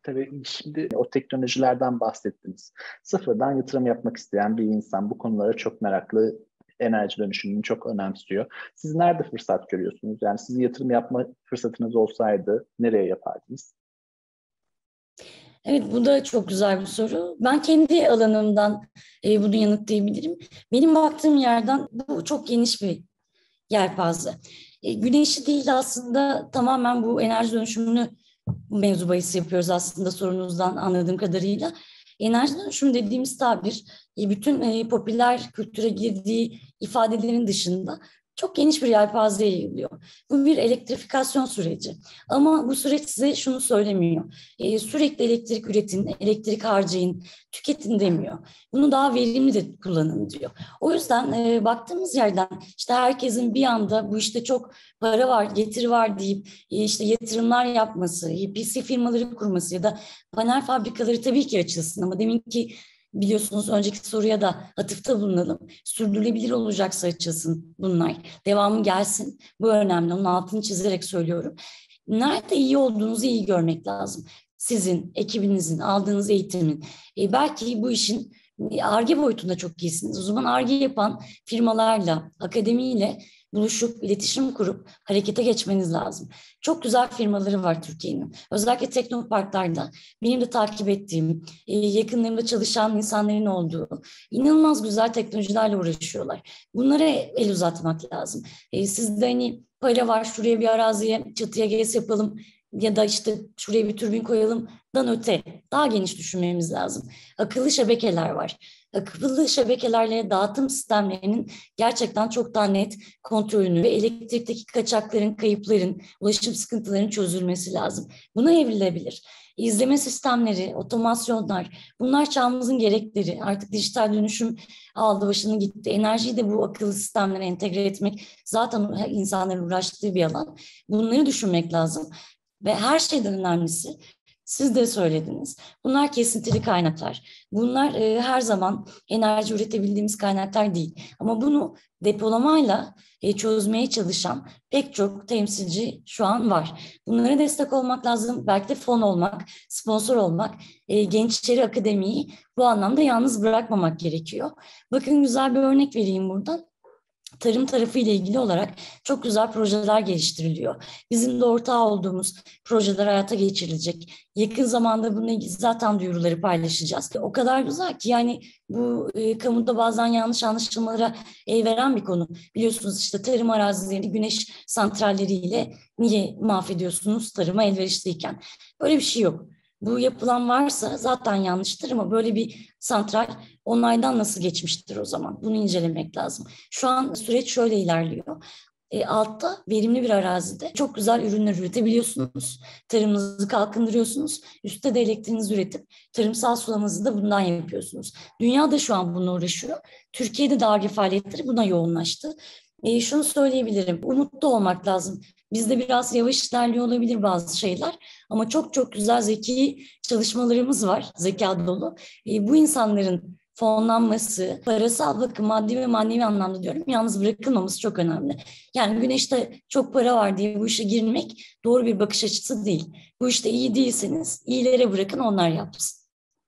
Tabii şimdi o teknolojilerden bahsettiniz. Sıfırdan yatırım yapmak isteyen bir insan bu konulara çok meraklı, enerji dönüşümünü çok önemsiyor. Siz nerede fırsat görüyorsunuz? Yani sizin yatırım yapma fırsatınız olsaydı nereye yapardınız? Evet, bu da çok güzel bir soru. Ben kendi alanımdan bunu yanıtlayabilirim. Benim baktığım yerden bu çok geniş bir yelpaze. Güneşi değil aslında, tamamen bu enerji dönüşümünü mevzu bahis yapıyoruz aslında sorunuzdan anladığım kadarıyla. Enerji dönüşümü dediğimiz tabir bütün popüler kültüre girdiği ifadelerin dışında çok geniş bir yelpazeye yayılıyor. Bu bir elektrifikasyon süreci. Ama bu süreç size şunu söylemiyor. Sürekli elektrik üretin, elektrik harcayın, tüketin demiyor. Bunu daha verimli de kullanın diyor. O yüzden baktığımız yerden işte herkesin bir anda bu işte çok para var, getiri var deyip işte yatırımlar yapması, PC firmaları kurması ya da panel fabrikaları tabii ki açılsın, ama deminki biliyorsunuz önceki soruya da atıfta bulunalım. Sürdürülebilir olacaksa açılsın bunlar. Devamı gelsin. Bu önemli. Onun altını çizerek söylüyorum. Nerede iyi olduğunuzu iyi görmek lazım. Sizin, ekibinizin, aldığınız eğitimin. Belki bu işin Ar-Ge boyutunda çok iyisiniz. O zaman Ar-Ge yapan firmalarla, akademiyle buluşup, iletişim kurup harekete geçmeniz lazım. Çok güzel firmaları var Türkiye'nin. Özellikle teknoparklarda benim de takip ettiğim, yakınlarımda çalışan insanların olduğu inanılmaz güzel teknolojilerle uğraşıyorlar. Bunlara el uzatmak lazım. Sizde hani para var, şuraya bir araziye, çatıya GES yapalım ya da işte şuraya bir türbin koyalımdan öte daha geniş düşünmemiz lazım. Akıllı şebekeler var. Akıllı şebekelerle dağıtım sistemlerinin gerçekten çok daha net kontrolünü ve elektrikteki kaçakların, kayıpların, ulaşım sıkıntılarının çözülmesi lazım. Buna evrilebilir. İzleme sistemleri, otomasyonlar, bunlar çağımızın gerekleri. Artık dijital dönüşüm aldı başını gitti. Enerjiyi de bu akıllı sistemlere entegre etmek zaten insanların uğraştığı bir alan. Bunları düşünmek lazım. Ve her şeyden önemlisi, siz de söylediniz, bunlar kesintili kaynaklar. Bunlar her zaman enerji üretebildiğimiz kaynaklar değil. Ama bunu depolamayla çözmeye çalışan pek çok temsilci şu an var. Bunlara destek olmak lazım. Belki de fon olmak, sponsor olmak, gençleri, akademiyi bu anlamda yalnız bırakmamak gerekiyor. Bakın, güzel bir örnek vereyim buradan. Tarım tarafı ile ilgili olarak çok güzel projeler geliştiriliyor. Bizim de ortağı olduğumuz projeler hayata geçirilecek. Yakın zamanda bununla ilgili zaten duyuruları paylaşacağız. O kadar güzel ki yani bu kamuda bazen yanlış anlaşılmalara veren bir konu. Biliyorsunuz işte tarım arazilerini güneş santralleriyle niye mahvediyorsunuz tarıma elverişliyken? Böyle bir şey yok. Bu yapılan varsa zaten yanlıştır, ama böyle bir santral onlardan nasıl geçmiştir o zaman? Bunu incelemek lazım. Şu an süreç şöyle ilerliyor. Altta verimli bir arazide çok güzel ürünler üretebiliyorsunuz. Tarımınızı kalkındırıyorsunuz. Üstte de elektriğinizi üretip tarımsal sulamanızı da bundan yapıyorsunuz. Dünya da şu an bununla uğraşıyor. Türkiye'de de Ar-Ge faaliyetleri buna yoğunlaştı. Şunu söyleyebilirim. Umutlu olmak lazım. Bizde biraz yavaş ilerliyor olabilir bazı şeyler, ama çok çok güzel zeki çalışmalarımız var, zeka dolu. Bu insanların fonlanması, parasal bakım, maddi ve manevi anlamda diyorum, yalnız bırakılmaması çok önemli. Yani güneşte çok para var diye bu işe girmek doğru bir bakış açısı değil. Bu işte iyi değilseniz iyilere bırakın, onlar yapsın.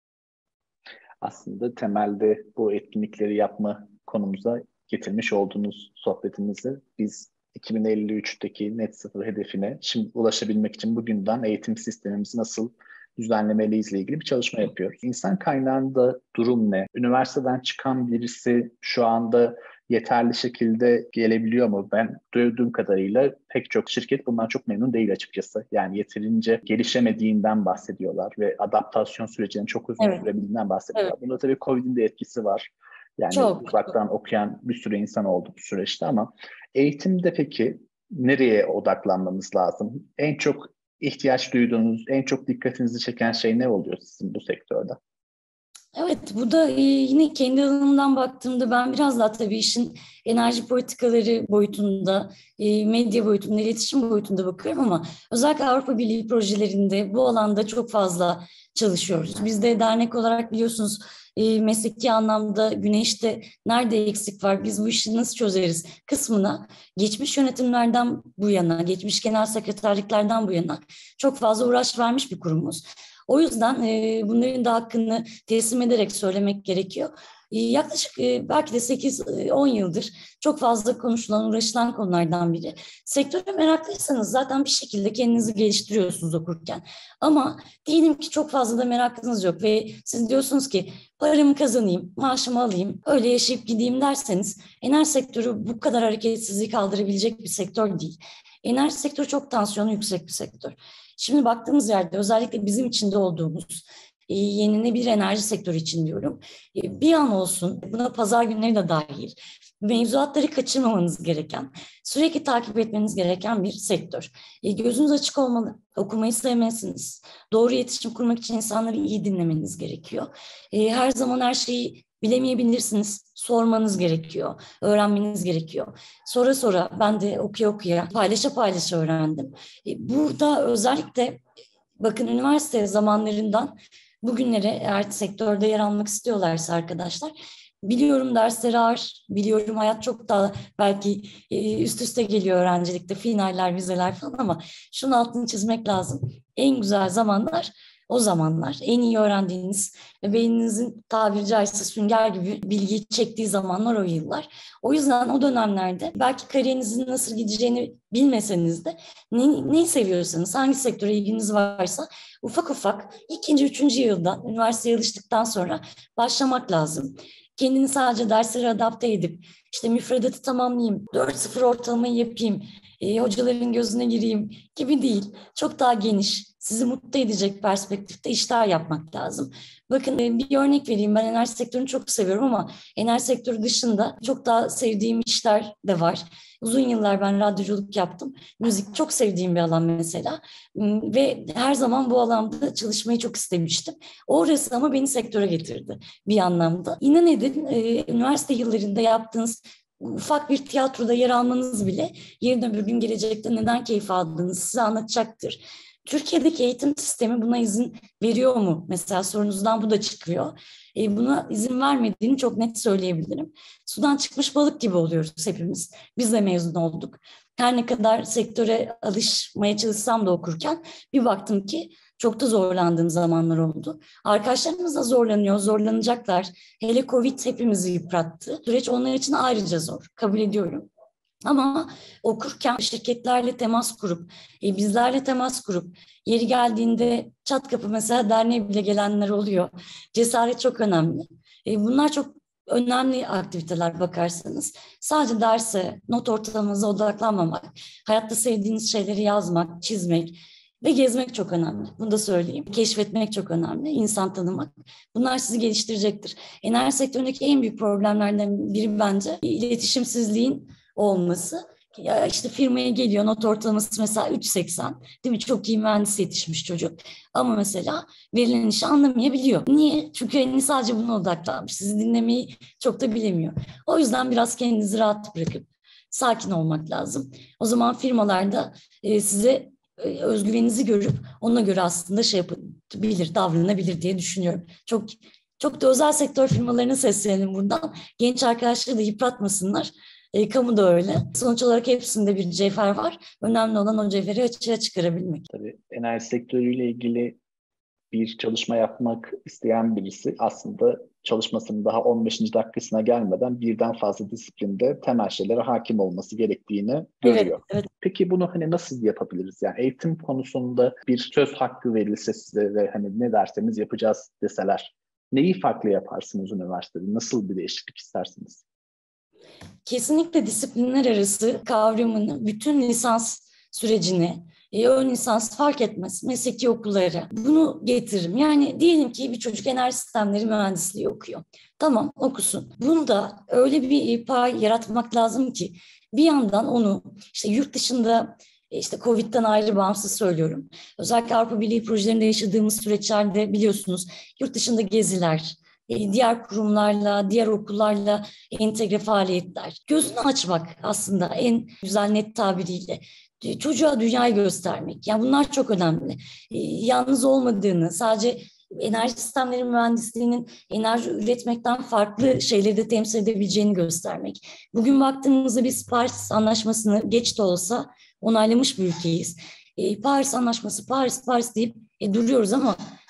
Aslında temelde bu etkinlikleri yapma konumuza getirmiş olduğunuz sohbetimizi biz 2053'teki net sıfır hedefine şimdi ulaşabilmek için bugünden eğitim sistemimizi nasıl düzenlemeliyiz ile ilgili bir çalışma yapıyoruz. İnsan kaynağında durum ne? Üniversiteden çıkan birisi şu anda yeterli şekilde gelebiliyor mu? Ben duyduğum kadarıyla pek çok şirket bundan çok memnun değil açıkçası. Yani yeterince gelişemediğinden bahsediyorlar ve adaptasyon sürecinin çok uzun Evet, sürebildiğinden evet. bahsediyorlar. Bunda tabii COVID'in de etkisi var. Yani Çok. uzaktan okuyan bir sürü insan oldu bu süreçte ama eğitimde peki nereye odaklanmamız lazım? En çok ihtiyaç duyduğunuz, en çok dikkatinizi çeken şey ne oluyor sizin bu sektörde? Evet, bu da yine kendi alanımdan baktığımda ben biraz daha tabii işin enerji politikaları boyutunda, medya boyutunda, iletişim boyutunda bakıyorum, ama özellikle Avrupa Birliği projelerinde bu alanda çok fazla çalışıyoruz. Biz de dernek olarak biliyorsunuz mesleki anlamda güneşte nerede eksik var, biz bu işi nasıl çözeriz kısmına geçmiş yönetimlerden bu yana, geçmiş genel sekreterliklerden bu yana çok fazla uğraş vermiş bir kurumuz. O yüzden bunların da hakkını teslim ederek söylemek gerekiyor. Yaklaşık belki de 8-10 yıldır çok fazla konuşulan, uğraşılan konulardan biri. Sektöre meraklıysanız zaten bir şekilde kendinizi geliştiriyorsunuz okurken. Ama diyelim ki çok fazla da merakınız yok ve siz diyorsunuz ki paramı kazanayım, maaşımı alayım, öyle yaşayıp gideyim derseniz enerji sektörü bu kadar hareketsizliği kaldırabilecek bir sektör değil. Enerji sektörü çok tansiyonu yüksek bir sektör. Şimdi baktığımız yerde özellikle bizim içinde olduğumuz yenilenebilir enerji sektörü için diyorum. Bir an olsun, buna pazar günleri de dahil, mevzuatları kaçırmamanız gereken, sürekli takip etmeniz gereken bir sektör. Gözünüz açık olmalı, okumayı sevmelisiniz. Doğru iletişim kurmak için insanları iyi dinlemeniz gerekiyor. Her zaman her şeyi bilemeyebilirsiniz, sormanız gerekiyor, öğrenmeniz gerekiyor. Sonra sonra ben de okuya paylaşa öğrendim. Burada özellikle bakın üniversite zamanlarından bugünlere eğer sektörde yer almak istiyorlarsa arkadaşlar, biliyorum dersleri ağır, biliyorum hayat çok daha belki üst üste geliyor öğrencilikte, finaller, vizeler falan ama şunun altını çizmek lazım. En güzel zamanlar o zamanlar. En iyi öğrendiğiniz ve beyninizin tabiri caizse sünger gibi bilgiyi çektiği zamanlar o yıllar. O yüzden o dönemlerde belki kariyerinizin nasıl gideceğini bilmeseniz de neyi seviyorsanız, hangi sektöre ilginiz varsa ufak ufak ikinci, üçüncü yılda üniversiteye alıştıktan sonra başlamak lazım. Kendini sadece derslere adapte edip işte müfredatı tamamlayayım, 4.0 ortalamayı yapayım, hocaların gözüne gireyim gibi değil. Çok daha geniş, sizi mutlu edecek perspektifte işler yapmak lazım. Bakın bir örnek vereyim. Ben enerji sektörünü çok seviyorum ama enerji sektörü dışında çok daha sevdiğim işler de var. Uzun yıllar ben radyoculuk yaptım. Müzik çok sevdiğim bir alan mesela. Ve her zaman bu alanda çalışmayı çok istemiştim. Orası ama beni sektöre getirdi bir anlamda. İnan edin üniversite yıllarında yaptığınız ufak bir tiyatroda yer almanız bile yarın öbür gün gelecekte neden keyif aldığınızı size anlatacaktır. Türkiye'deki eğitim sistemi buna izin veriyor mu? Mesela sorunuzdan bu da çıkıyor. Buna izin vermediğini çok net söyleyebilirim. Sudan çıkmış balık gibi oluyoruz hepimiz. Biz de mezun olduk. Her ne kadar sektöre alışmaya çalışsam da okurken bir baktım ki çok da zorlandığım zamanlar oldu. Arkadaşlarımız da zorlanıyor, zorlanacaklar. Hele Covid hepimizi yıprattı. Süreç onlar için ayrıca zor, kabul ediyorum. Ama okurken şirketlerle temas kurup, bizlerle temas kurup, yeri geldiğinde çat kapı mesela derneğe bile gelenler oluyor. Cesaret çok önemli. Bunlar çok önemli aktiviteler bakarsanız. Sadece derse, not ortalamanıza odaklanmamak, hayatta sevdiğiniz şeyleri yazmak, çizmek ve gezmek çok önemli. Bunu da söyleyeyim. Keşfetmek çok önemli. İnsan tanımak. Bunlar sizi geliştirecektir. Enerji sektöründeki en büyük problemlerden biri bence iletişimsizliğin olması. Ya işte firmaya geliyor, not ortalaması mesela 3.80, değil mi? Çok iyi mühendis yetişmiş çocuk. Ama mesela verilen işi anlamayabiliyor. Niye? Çünkü elini sadece buna odaklanmış. Sizi dinlemeyi çok da bilemiyor. O yüzden biraz kendinizi rahat bırakıp sakin olmak lazım. O zaman firmalarda size özgüveninizi görüp ona göre aslında şey yapabilir, davranabilir diye düşünüyorum. Çok da özel sektör firmalarına seslenelim buradan. Genç arkadaşları da yıpratmasınlar. Kamu da öyle. Sonuç olarak hepsinde bir cevher var. Önemli olan o cevheri açığa çıkarabilmek. Tabii enerji sektörüyle ilgili bir çalışma yapmak isteyen birisi aslında çalışmasının daha 15. dakikasına gelmeden birden fazla disiplinde temel şeylere hakim olması gerektiğini görüyor. Evet. Peki bunu nasıl yapabiliriz? Yani eğitim konusunda bir söz hakkı verilse size ve ne derseniz yapacağız deseler neyi farklı yaparsınız üniversitede? Nasıl bir değişiklik istersiniz? Kesinlikle disiplinler arası kavramını bütün lisans sürecini, ön lisans fark etmez mesleki okullara bunu getiririm. Yani diyelim ki bir çocuk enerji sistemleri mühendisliği okuyor. Tamam okusun. Bunda öyle bir pay yaratmak lazım ki bir yandan onu işte yurt dışında Covid'den ayrı bağımsız söylüyorum. Özellikle Avrupa Birliği projelerinde yaşadığımız süreçlerde biliyorsunuz yurt dışında geziler, diğer kurumlarla, diğer okullarla entegre faaliyetler. Gözünü açmak aslında en güzel net tabiriyle. Çocuğa dünyayı göstermek. Yani bunlar çok önemli. Yalnız olmadığını, sadece enerji sistemleri mühendisliğinin enerji üretmekten farklı şeyleri de temsil edebileceğini göstermek. Bugün baktığımızda biz Paris Anlaşması'nı geç de olsa onaylamış bir ülkeyiz. Paris Anlaşması, Paris deyip duruyoruz ama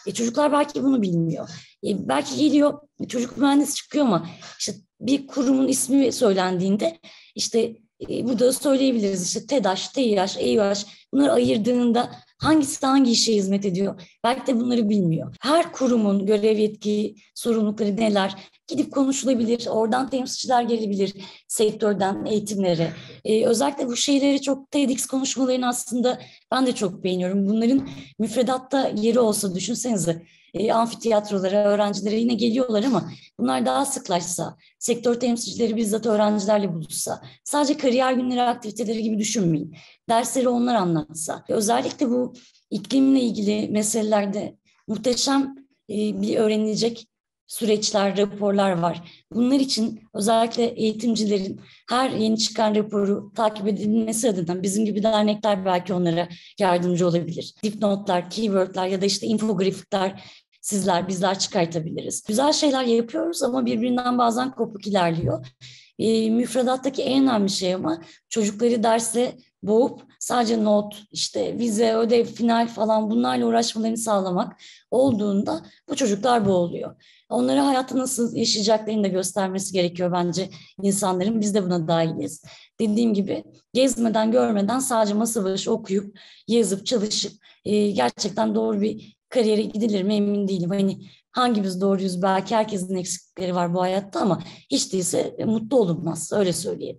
Çocuklar belki bunu bilmiyor. Belki geliyor çocuk mühendis çıkıyor ama işte bir kurumun ismi söylendiğinde işte burada söyleyebiliriz işte TEDAŞ, TİH, EİH bunları ayırdığında hangisi hangi işe hizmet ediyor? Belki de bunları bilmiyor. Her kurumun görev, yetki, sorumlulukları neler? Gidip konuşulabilir, oradan temsilciler gelebilir sektörden eğitimlere. Özellikle bu şeyleri çok TEDx konuşmalarını aslında ben de çok beğeniyorum. Bunların müfredatta yeri olsa düşünsenize. Amfitiyatrolara, öğrencilere yine geliyorlar ama bunlar daha sıklaşsa, sektör temsilcileri bizzat öğrencilerle buluşsa, sadece kariyer günleri aktiviteleri gibi düşünmeyin. Dersleri onlar anlatsa. Özellikle bu iklimle ilgili meselelerde muhteşem bir öğrenilecek süreçler, raporlar var. Bunlar için özellikle eğitimcilerin her yeni çıkan raporu takip edilmesi adına bizim gibi dernekler belki onlara yardımcı olabilir. Dipnotlar, keywordler ya da işte infografikler bizler çıkartabiliriz. Güzel şeyler yapıyoruz ama birbirinden bazen kopuk ilerliyor. Müfredattaki en önemli şey ama çocukları derse boğup sadece not, işte vize, ödev, final falan bunlarla uğraşmalarını sağlamak olduğunda bu çocuklar boğuluyor. Onlara hayatta nasıl yaşayacaklarını da göstermesi gerekiyor bence insanların. Biz de buna dahiliz. Dediğim gibi gezmeden, görmeden sadece masa başı okuyup, yazıp, çalışıp gerçekten doğru bir kariyere gidilir mi emin değilim. Hani hangimiz doğruyuz? Belki herkesin eksiklikleri var bu hayatta ama hiç değilse mutlu olunmaz. Öyle söyleyeyim.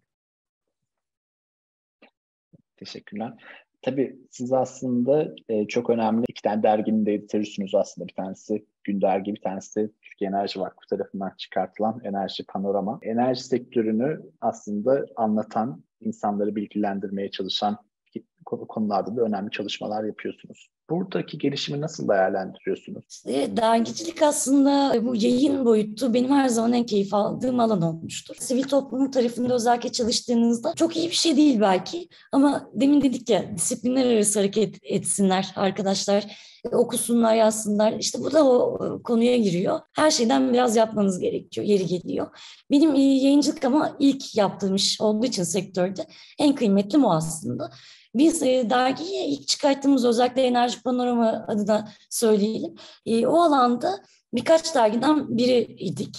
Teşekkürler. Tabii siz aslında çok önemli iki tane derginin de editörüsünüz aslında. Bir tanesi Gün Dergi, bir tanesi de Türkiye Enerji Vakfı tarafından çıkartılan Enerji Panorama. Enerji sektörünü aslında anlatan, insanları bilgilendirmeye çalışan konularda da önemli çalışmalar yapıyorsunuz. Buradaki gelişimi nasıl değerlendiriyorsunuz? Dergicilik aslında bu yayın boyutu benim her zaman en keyif aldığım alan olmuştur. Sivil toplumun tarafında özellikle çalıştığınızda çok iyi bir şey değil belki ama demin dedik ya disiplinler arası hareket etsinler arkadaşlar, okusunlar, yazsınlar. İşte bu da o konuya giriyor. Her şeyden biraz yapmanız gerekiyor, yeri geliyor. Benim yayıncılık ama ilk yaptığım iş olduğu için sektörde en kıymetli o aslında. Biz dergiyi ilk çıkarttığımız özellikle Enerji Panorama adına söyleyelim. O alanda birkaç dergiden biriydik.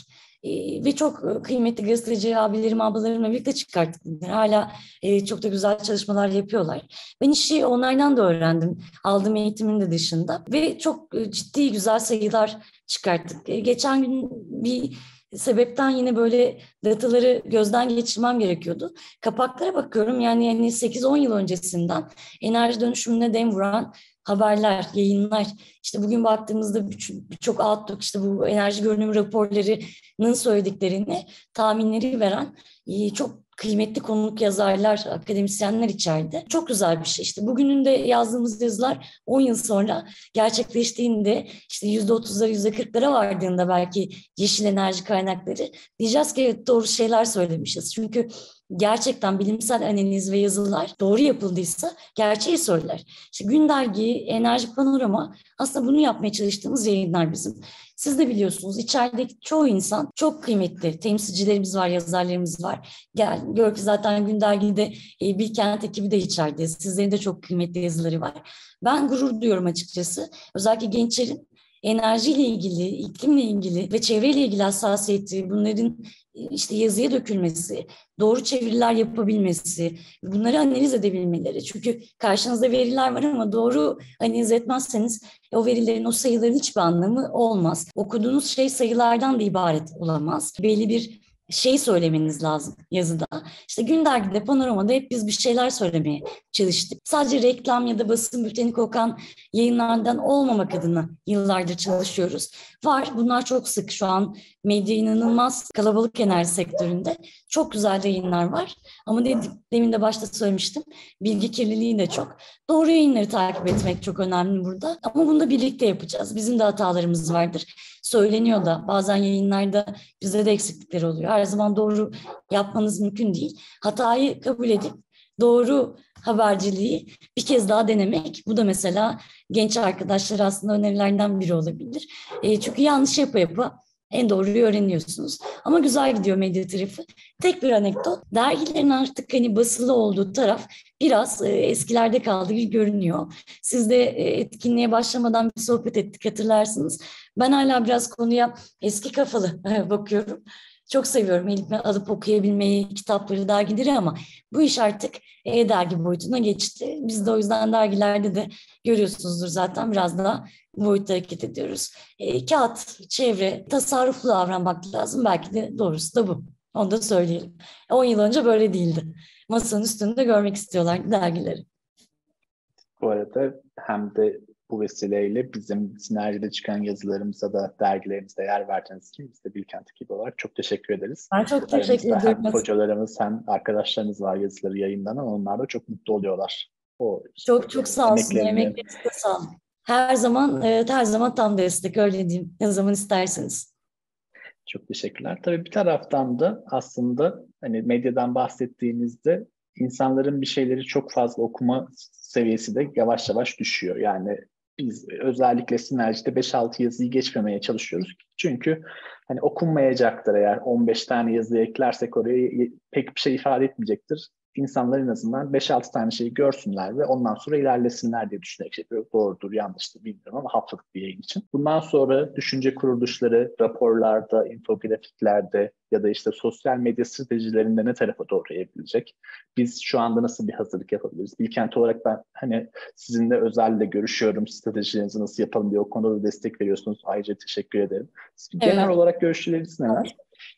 Ve çok kıymetli gazeteci abilerim, ablalarımla birlikte çıkarttık bunları. Hala çok da güzel çalışmalar yapıyorlar. Ben işi onlardan da öğrendim. Aldığım eğitimin de dışında. Ve çok ciddi güzel sayılar çıkarttık. Geçen gün bir sebepten yine böyle dataları gözden geçirmem gerekiyordu. Kapaklara bakıyorum yani 8-10 yıl öncesinden enerji dönüşümüne dem vuran haberler, yayınlar. İşte bugün baktığımızda birçok Outlook işte bu enerji görünüm raporlarının söylediklerini, tahminleri veren çok kıymetli konuk yazarlar, akademisyenler içeride. Çok güzel bir şey. İşte bugünün de yazdığımız yazılar 10 yıl sonra gerçekleştiğinde işte %30'lara %40'lara vardığında belki yeşil enerji kaynakları diyeceğiz ki evet doğru şeyler söylemişiz. Çünkü gerçekten bilimsel analiz ve yazılar doğru yapıldıysa gerçeği söyler. İşte Gün Dergi, Enerji Panorama aslında bunu yapmaya çalıştığımız yayınlar bizim. Siz de biliyorsunuz içerideki çoğu insan çok kıymetli. Temsilcilerimiz var, yazarlarımız var. Gör ki zaten Gün Dergi'de Bilkent ekibi de içeride. Sizlerin de çok kıymetli yazıları var. Ben gurur duyuyorum açıkçası. Özellikle gençlerin enerjiyle ilgili, iklimle ilgili ve çevreyle ilgili hassasiyeti, bunların işte yazıya dökülmesi, doğru çeviriler yapabilmesi, bunları analiz edebilmeleri. Çünkü karşınızda veriler var ama doğru analiz etmezseniz o verilerin, o sayıların hiçbir anlamı olmaz. Okuduğunuz şey sayılardan da ibaret olamaz. Belli bir şey söylemeniz lazım yazıda. İşte Gün Dergi'de, Panorama'da hep biz bir şeyler söylemeye çalıştık. Sadece reklam ya da basın bülteni kokan yayınlardan olmamak adına yıllardır çalışıyoruz. Var, bunlar çok sık şu an medya inanılmaz kalabalık enerji sektöründe. Çok güzel yayınlar var. Ama demin de başta söylemiştim, bilgi kirliliği de çok. Doğru yayınları takip etmek çok önemli burada. Ama bunu da birlikte yapacağız. Bizim de hatalarımız vardır. Söyleniyor da bazen yayınlarda bizde de eksiklikler oluyor. Her zaman doğru yapmanız mümkün değil. Hatayı kabul edip doğru haberciliği bir kez daha denemek. Bu da mesela genç arkadaşlar aslında önerilerinden biri olabilir. Çünkü yanlış yapa En doğruyu öğreniyorsunuz. Ama güzel gidiyor medya tarafı. Tek bir anekdot. Dergilerin artık hani basılı olduğu taraf biraz eskilerde kaldığı gibi görünüyor. Siz de etkinliğe başlamadan bir sohbet ettik, hatırlarsınız. Ben hala biraz konuya eski kafalı bakıyorum. Çok seviyorum elime alıp okuyabilmeyi, kitapları, dergileri, ama bu iş artık dergi boyutuna geçti. Biz de o yüzden dergilerde de görüyorsunuzdur zaten biraz daha bu boyutta hareket ediyoruz. Kağıt, çevre, tasarruflu davranmak lazım. Belki de doğrusu da bu. Onu da söyleyelim. 10 yıl önce böyle değildi. Masanın üstünde görmek istiyorlar dergileri. Bu arada hem de bu vesileyle bizim Sinerji'de çıkan yazılarımıza da dergilerimizde yer verdiğiniz için biz de Bilkent ekibi olarak çok teşekkür ederiz. Ben çok teşekkür Aramızda ediyorum. hem hocalarımız hem arkadaşlarımız var yazıları yayınlanan. Onlar da çok mutlu oluyorlar. O Çok çok sağ olsunlar. emeklerini. Emeklerinize sağ olun. Her zaman, evet, her zaman tam destek, öyle diyeyim. Ne zaman isterseniz. Çok teşekkürler. Tabii bir taraftan da aslında hani medyadan bahsettiğinizde insanların bir şeyleri çok fazla okuma seviyesi de yavaş yavaş düşüyor. Yani biz özellikle Sinerji'de 5-6 yazıyı geçmemeye çalışıyoruz. Çünkü hani okunmayacaktır, eğer 15 tane yazı eklersek oraya pek bir şey ifade etmeyecektir. İnsanlar en azından 5-6 tane şeyi görsünler ve ondan sonra ilerlesinler diye düşünerek şey yapıyor. Doğrudur, yanlıştır bilmiyorum ama haftalık bir yayın için. Bundan sonra düşünce kuruluşları raporlarda, infografiklerde ya da işte sosyal medya stratejilerinde ne tarafa doğru evrilecek? Biz şu anda nasıl bir hazırlık yapabiliriz? Bilkent olarak ben hani sizinle özellikle görüşüyorum. Stratejilerinizi nasıl yapalım diye o konuda da destek veriyorsunuz. Ayrıca teşekkür ederim. Genel Evet. olarak görüşleriniz neler?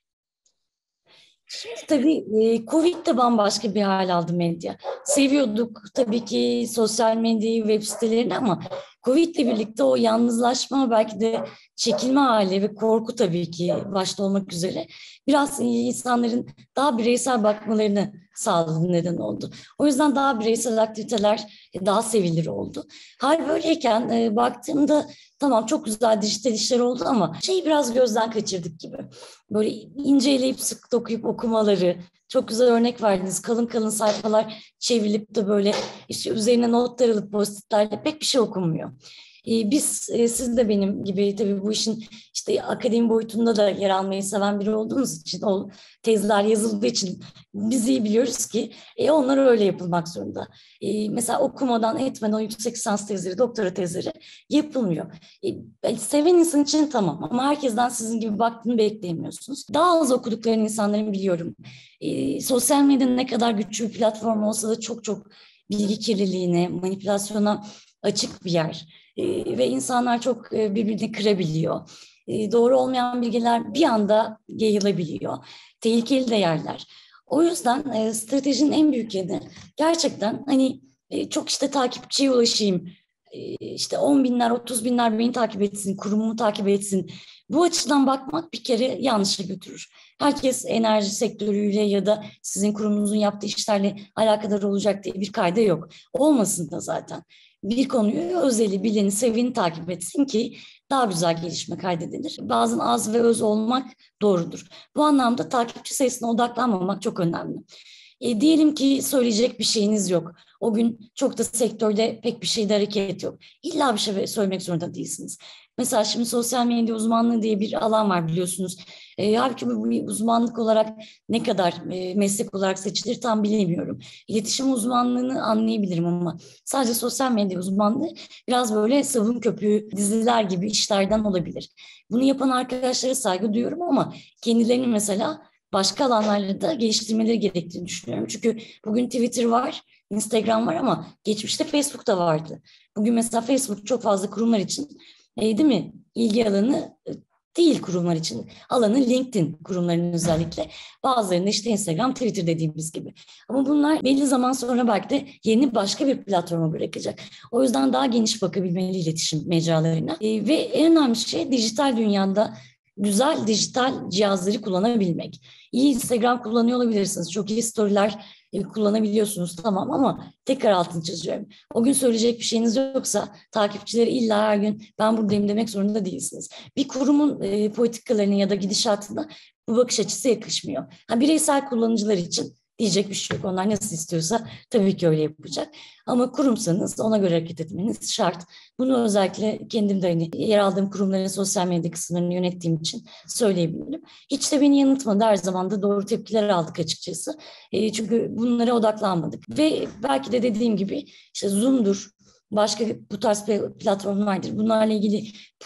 Şimdi tabii Covid de bambaşka bir hal aldı medya. Seviyorduk tabii ki sosyal medyayı, web sitelerini, ama Covid'le birlikte o yalnızlaşma, belki de çekilme hali ve korku tabii ki başta olmak üzere biraz insanların daha bireysel bakmalarını sağladı, neden oldu. O yüzden daha bireysel aktiviteler daha sevilir oldu. Hal böyleyken baktığımda tamam, çok güzel dijital işler oldu ama şeyi biraz gözden kaçırdık gibi. Böyle inceleyip sık dokuyup okumaları, çok güzel örnek verdiniz. Kalın kalın sayfalar çevrilip de böyle işte üzerine notlar alıp postitlerle pek bir şey okunmuyor. Biz, siz de benim gibi tabii bu işin işte akademi boyutunda da yer almayı seven biri olduğunuz için, o tezler yazıldığı için biz iyi biliyoruz ki onlar öyle yapılmak zorunda. Mesela okumadan etmeden o yüksek lisans tezleri, doktora tezleri yapılmıyor. Seven insan için tamam, ama herkesten sizin gibi baktığını bekleyemiyorsunuz. Daha az okuduklarını insanların biliyorum. Sosyal medyanın ne kadar güçlü bir platform olsa da çok çok bilgi kirliliğine, manipülasyona açık bir yer. Ve insanlar çok birbirini kırabiliyor. Doğru olmayan bilgiler bir anda yayılabiliyor. Tehlikeli de yerler. O yüzden stratejinin en büyük yanı gerçekten hani çok işte takipçiye ulaşayım, işte 10 binler, 30 binler beni takip etsin, kurumumu takip etsin. Bu açıdan bakmak bir kere yanlışa götürür. Herkes enerji sektörüyle ya da sizin kurumunuzun yaptığı işlerle alakadar olacak diye bir kayda yok. Olmasın da zaten. Bir konuyu özeli, bileni, seveni takip etsin ki daha güzel gelişme kaydedilir. Bazen az ve öz olmak doğrudur. Bu anlamda takipçi sayısına odaklanmamak çok önemli. Diyelim ki söyleyecek bir şeyiniz yok. O gün çok da sektörde pek bir şeyde hareket yok. İlla bir şey söylemek zorunda değilsiniz. Mesela şimdi sosyal medya uzmanlığı diye bir alan var, biliyorsunuz. Halbuki bu bir uzmanlık olarak ne kadar meslek olarak seçilir tam bilemiyorum. İletişim uzmanlığını anlayabilirim ama sadece sosyal medya uzmanlığı biraz böyle savun köpüğü diziler gibi işlerden olabilir. Bunu yapan arkadaşlara saygı duyuyorum ama kendilerini mesela başka alanlarla da geliştirmeleri gerektiğini düşünüyorum. Çünkü bugün Twitter var, Instagram var ama geçmişte Facebook da vardı. Bugün mesela Facebook çok fazla kurumlar için değil mi? İlgi alanı değil kurumlar için. Alanı LinkedIn kurumlarının özellikle. Bazılarında işte Instagram, Twitter dediğimiz gibi. Ama bunlar belli zaman sonra belki de yeni başka bir platforma bırakacak. O yüzden daha geniş bakabilmeli iletişim mecralarına. Ve en önemli şey dijital dünyada güzel dijital cihazları kullanabilmek. İyi Instagram kullanıyor olabilirsiniz. Çok iyi storyler kullanabiliyorsunuz, tamam, ama tekrar altını çiziyorum. O gün söyleyecek bir şeyiniz yoksa takipçileri illa her gün ben buradayım demek zorunda değilsiniz. Bir kurumun politikalarının ya da gidişatına bu bakış açısı yakışmıyor. Bireysel kullanıcılar için Diyecek bir şey yok. Onlar nasıl istiyorsa tabii ki öyle yapacak. Ama kurumsanız ona göre hareket etmeniz şart. Bunu özellikle kendim de hani yer aldığım kurumların sosyal medya kısımlarını yönettiğim için söyleyebilirim. Hiç de beni yanıltmadı. Her zaman da doğru tepkiler aldık açıkçası. Çünkü bunlara odaklanmadık. Ve belki de dediğim gibi işte Zoom'dur, başka bu tarz platformlardır. Bunlarla ilgili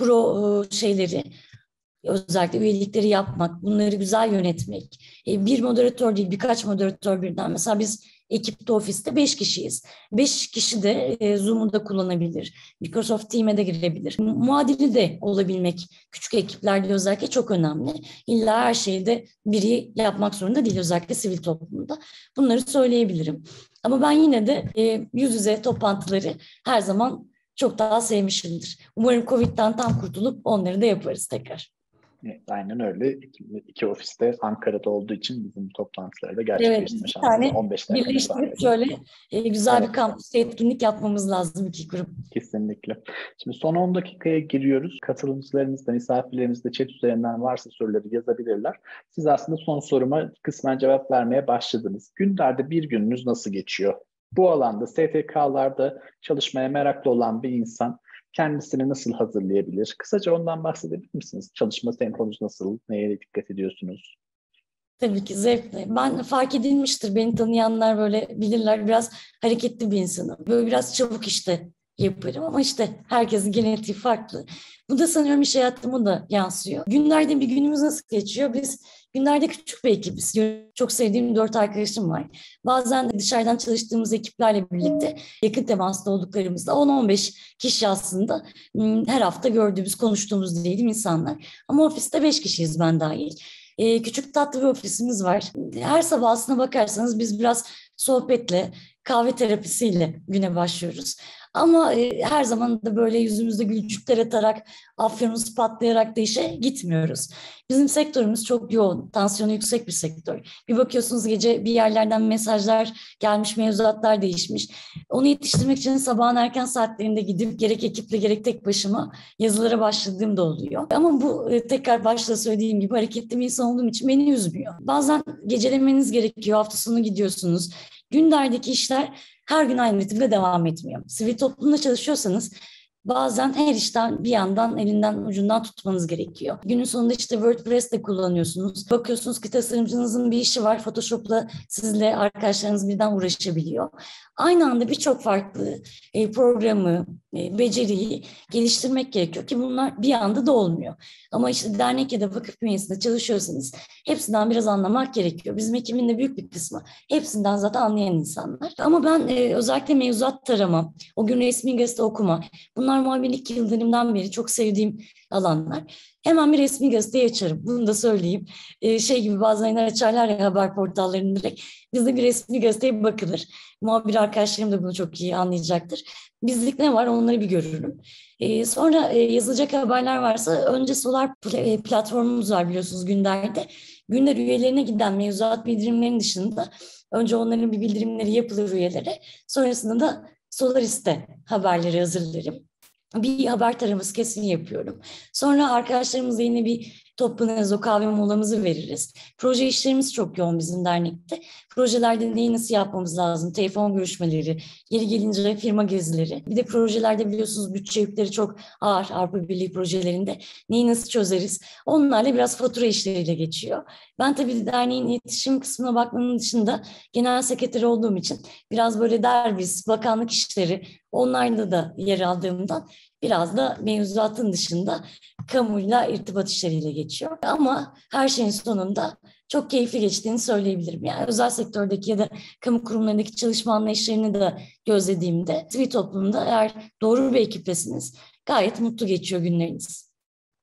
şeyleri, özellikle üyelikleri yapmak, bunları güzel yönetmek. Bir moderatör değil, birkaç moderatör birden. Mesela biz ekipte, ofiste 5 kişiyiz. 5 kişi de Zoom'u da kullanabilir. Microsoft Team'e de girebilir. Muadili de olabilmek küçük ekiplerde özellikle çok önemli. İlla her şeyi de biri yapmak zorunda değil, özellikle sivil toplumda. Bunları söyleyebilirim. Ama ben yine de yüz yüze toplantıları her zaman çok daha sevmişimdir. Umarım Covid'den tam kurtulup onları da yaparız tekrar. Evet, aynen öyle. İki ofiste Ankara'da olduğu için bizim toplantıları da Evet, gerçekleştirme biz bir şansımız tane 15 dakika birleştirip mesafede. şöyle güzel bir Evet, kampüste etkinlik yapmamız lazım iki kurum. kesinlikle. Şimdi son 10 dakikaya giriyoruz. Katılımcılarımız da, misafirlerimiz de chat üzerinden varsa soruları yazabilirler. Siz aslında son soruma kısmen cevap vermeye başladınız. Günlerde bir gününüz nasıl geçiyor? Bu alanda, STK'larda çalışmaya meraklı olan bir insan kendisini nasıl hazırlayabilir? Kısaca ondan bahsedebilir misiniz? Çalışma temponuz nasıl? Neye dikkat ediyorsunuz? Tabii ki zevkle. Ben fark edilmiştir. Beni tanıyanlar böyle bilirler. Biraz hareketli bir insanım. Böyle biraz çabuk işte yaparım ama işte herkesin genetiği farklı. Bu da sanıyorum iş hayatıma da yansıyor. Günlerde bir günümüz nasıl geçiyor? Biz günlerde küçük bir ekibiz. Çok sevdiğim 4 arkadaşım var. Bazen de dışarıdan çalıştığımız ekiplerle birlikte yakın temasta olduklarımızda 10-15 kişi aslında her hafta gördüğümüz, konuştuğumuz diyelim insanlar. Ama ofiste 5 kişiyiz ben dahil. Küçük tatlı bir ofisimiz var. Her sabah aslına bakarsanız biz biraz sohbetle, kahve terapisiyle güne başlıyoruz. Ama her zaman da böyle yüzümüzde gülücükler atarak, afyonumuz patlayarak da işe gitmiyoruz. Bizim sektörümüz çok yoğun, tansiyonu yüksek bir sektör. Bir bakıyorsunuz gece bir yerlerden mesajlar gelmiş, mevzuatlar değişmiş. Onu yetiştirmek için sabahın erken saatlerinde gidip gerek ekiple gerek tek başıma yazılara başladığım da oluyor. Ama bu tekrar başta söylediğim gibi hareketli bir insan olduğum için beni üzmüyor. Bazen gecelemeniz gerekiyor, hafta sonu gidiyorsunuz. Günlerdeki işler her gün aynı ritimde devam etmiyor. Sivil toplumda çalışıyorsanız bazen her işten bir yandan elinden ucundan tutmanız gerekiyor. Günün sonunda işte WordPress de kullanıyorsunuz. Bakıyorsunuz ki tasarımcınızın bir işi var. Photoshop'la sizle arkadaşlarınız birden uğraşabiliyor. Aynı anda birçok farklı programı, beceriyi geliştirmek gerekiyor ki bunlar bir anda da olmuyor. Ama işte dernek ya da vakıf bünyesinde çalışıyorsanız hepsinden biraz anlamak gerekiyor. Bizim ekibin de büyük bir kısmı hepsinden zaten anlayan insanlar. Ama ben özellikle mevzuat tarama, o gün resmi gazete okuma, bunlar muhabirlik yıllarımdan beri çok sevdiğim alanlar. Hemen bir resmi gazeteyi açarım. Bunu da söyleyeyim. Şey gibi bazen açarlar ya haber portallarını direkt. Bizde bir resmi gazeteye bakılır. Muhabir arkadaşlarım da bunu çok iyi anlayacaktır. Bizlik ne var onları bir görürüm. Sonra yazılacak haberler varsa önce Solar platformumuz var biliyorsunuz Günder'de. Günder üyelerine giden mevzuat bildirimlerinin dışında önce onların bir bildirimleri yapılır üyelere. Sonrasında da Solaris'te haberleri hazırlarım. Bir haber taraması kesin yapıyorum. Sonra arkadaşlarımızla yine bir toplanırız, o kahve molamızı veririz. Proje işlerimiz çok yoğun bizim dernekte. Projelerde neyi nasıl yapmamız lazım? Telefon görüşmeleri, yeri gelince firma gezileri. Bir de projelerde biliyorsunuz bütçe yükleri çok ağır Avrupa Birliği projelerinde. Neyi nasıl çözeriz? Onlarla biraz fatura işleriyle geçiyor. Ben tabii derneğin iletişim kısmına bakmanın dışında genel sekreteri olduğum için biraz böyle derbiz, bakanlık işleri onlarda da yer aldığımdan biraz da mevzuatın dışında kamuyla irtibat işleriyle geçiyor. Ama her şeyin sonunda çok keyifli geçtiğini söyleyebilirim. Yani özel sektördeki ya da kamu kurumlarındaki çalışma anlayışlarını da gözlediğimde sivil toplumda eğer doğru bir ekiplesiniz gayet mutlu geçiyor günleriniz.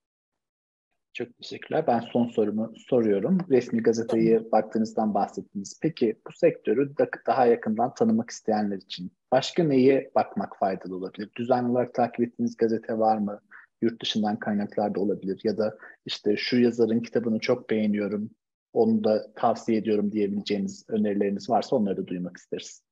Çok teşekkürler. Ben son sorumu soruyorum. Resmi gazeteye baktığınızdan bahsettiniz. Peki bu sektörü daha yakından tanımak isteyenler için başka neye bakmak faydalı olabilir? Düzenli olarak takip ettiğiniz gazete var mı? Yurt dışından kaynaklar da olabilir. Ya da işte şu yazarın kitabını çok beğeniyorum, onu da tavsiye ediyorum diyebileceğiniz önerileriniz varsa onları da duymak isteriz.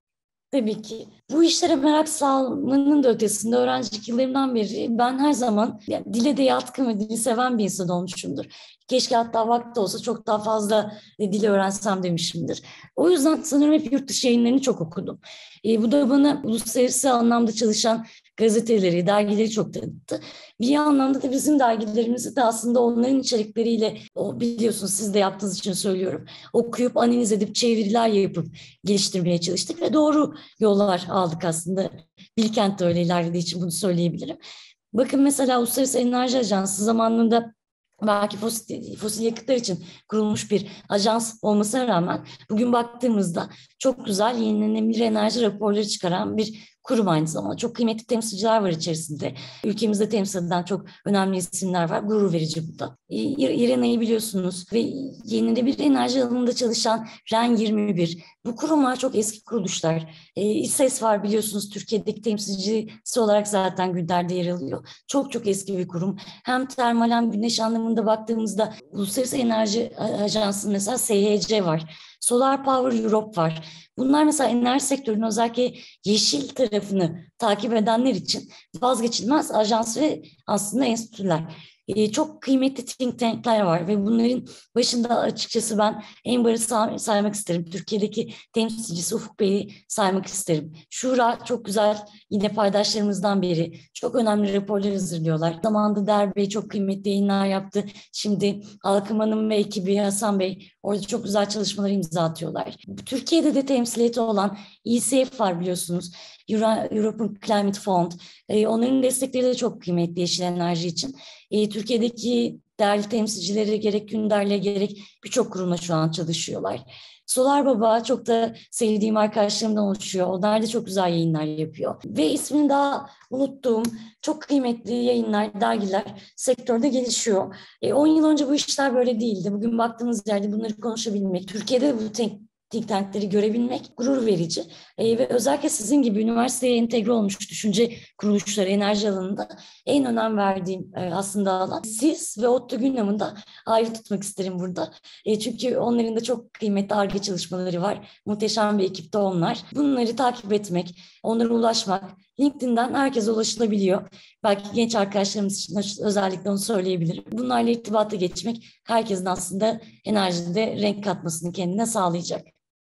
Tabii ki. Bu işlere merak salmanın da ötesinde öğrencilik yıllarımdan beri ben her zaman yani dile de yatkın ve dili seven bir insan olmuşumdur. Keşke hatta vakti olsa çok daha fazla dili öğrensem demişimdir. O yüzden sanırım hep yurt dışı yayınlarını çok okudum. Bu da bana uluslararası anlamda çalışan gazeteleri, dergileri çok tanıttı. Bir anlamda da bizim dergilerimizi de aslında onların içerikleriyle, o biliyorsunuz siz de yaptığınız için söylüyorum, okuyup analiz edip çeviriler yapıp geliştirmeye çalıştık ve doğru yollar aldık aslında. Bilkent de öyle ilerlediği için bunu söyleyebilirim. Bakın mesela Uluslararası Enerji Ajansı zamanında belki fosil yakıtlar için kurulmuş bir ajans olmasına rağmen bugün baktığımızda çok güzel yenilenebilir enerji raporları çıkaran bir kurum aynı zamanda. Çok kıymetli temsilciler var içerisinde. Ülkemizde temsil eden çok önemli isimler var. Gurur verici bu da. İrene'yi biliyorsunuz ve yenilenebilir enerji alanında çalışan REN 21. Bu kurumlar çok eski kuruluşlar. İSES var biliyorsunuz, Türkiye'deki temsilcisi olarak zaten gündemde yer alıyor. Çok çok eski bir kurum. Hem termal hem güneş anlamında baktığımızda Uluslararası Enerji Ajansı mesela SHC var. Solar Power Europe var. Bunlar mesela enerji sektörünün özellikle yeşil tarafını takip edenler için vazgeçilmez ajans ve aslında enstitüler. Çok kıymetli think tank'ler var ve bunların başında açıkçası ben Enbar'ı saymak isterim. Türkiye'deki temsilcisi Ufuk Bey'i saymak isterim. Şura çok güzel, yine paydaşlarımızdan biri. Çok önemli raporlar hazırlıyorlar. Zamanında Der Bey çok kıymetli yayınlar yaptı. Şimdi Alkım Hanım ve ekibi, Hasan Bey orada çok güzel çalışmalar imza atıyorlar. Türkiye'de de temsiliyeti olan ECF var biliyorsunuz. European Climate Fund. Onların destekleri de çok kıymetli yeşil enerji için. Türkiye'deki değerli temsilcileri gerek Günder'le gerek birçok kurumla şu an çalışıyorlar. Solar Baba çok da sevdiğim arkadaşlarımdan oluşuyor. Onlar da çok güzel yayınlar yapıyor. Ve ismini daha unuttuğum çok kıymetli yayınlar, dergiler sektörde gelişiyor. 10 yıl önce bu işler böyle değildi. Bugün baktığımız yerde bunları konuşabilmek, Türkiye'de bu think tankleri görebilmek gurur verici. Ve özellikle sizin gibi üniversiteye entegre olmuş düşünce kuruluşları enerji alanında en önem verdiğim aslında alan. Siz ve ODTÜ Günnam'ı da ayrı tutmak isterim burada. Çünkü onların da çok kıymetli Ar-Ge çalışmaları var. Muhteşem bir ekipte onlar. Bunları takip etmek, onlara ulaşmak, LinkedIn'den herkese ulaşılabiliyor. Belki genç arkadaşlarımız için özellikle onu söyleyebilirim. Bunlarla irtibata geçmek herkesin aslında enerjide renk katmasını kendine sağlayacak.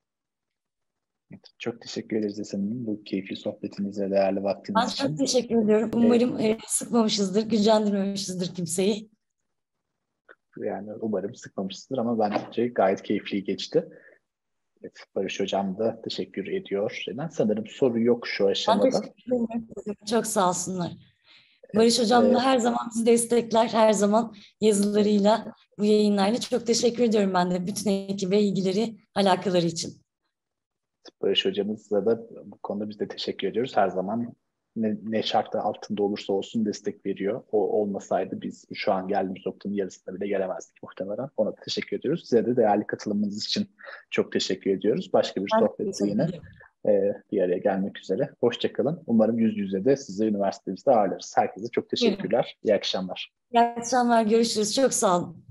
Çok teşekkür ederiz Esen'in bu keyifli sohbetinize, değerli vaktiniz Ben için. çok teşekkür ediyorum. Umarım sıkmamışızdır, gücendirmemişizdir kimseyi. Yani umarım sıkmamışsındır ama bence gayet keyifli geçti. Evet, Barış Hocam da teşekkür ediyor. Sanırım soru yok şu Ben aşamada. teşekkür ederim. Çok sağ olsunlar. Barış Evet, Hocam da her zaman bizi destekler, her zaman yazılarıyla, bu yayınlarla. Çok teşekkür ediyorum ben de bütün ekibe ilgileri, alakaları için. Barış Hocamızla da bu konuda biz de teşekkür ediyoruz. Her zaman ne şartlar altında olursa olsun destek veriyor. O olmasaydı biz şu an geldiğimiz noktanın yarısına bile gelemezdik muhtemelen. Ona da teşekkür ediyoruz. Size de değerli katılımınız için çok teşekkür ediyoruz. Başka bir Ben de sohbette teşekkür yine ederim. bir araya gelmek üzere. Hoşça kalın. Umarım yüz yüze de sizi üniversitemizde ağırlarız. Herkese çok Buyurun. teşekkürler. İyi akşamlar. İyi akşamlar, görüşürüz. Çok sağ olun.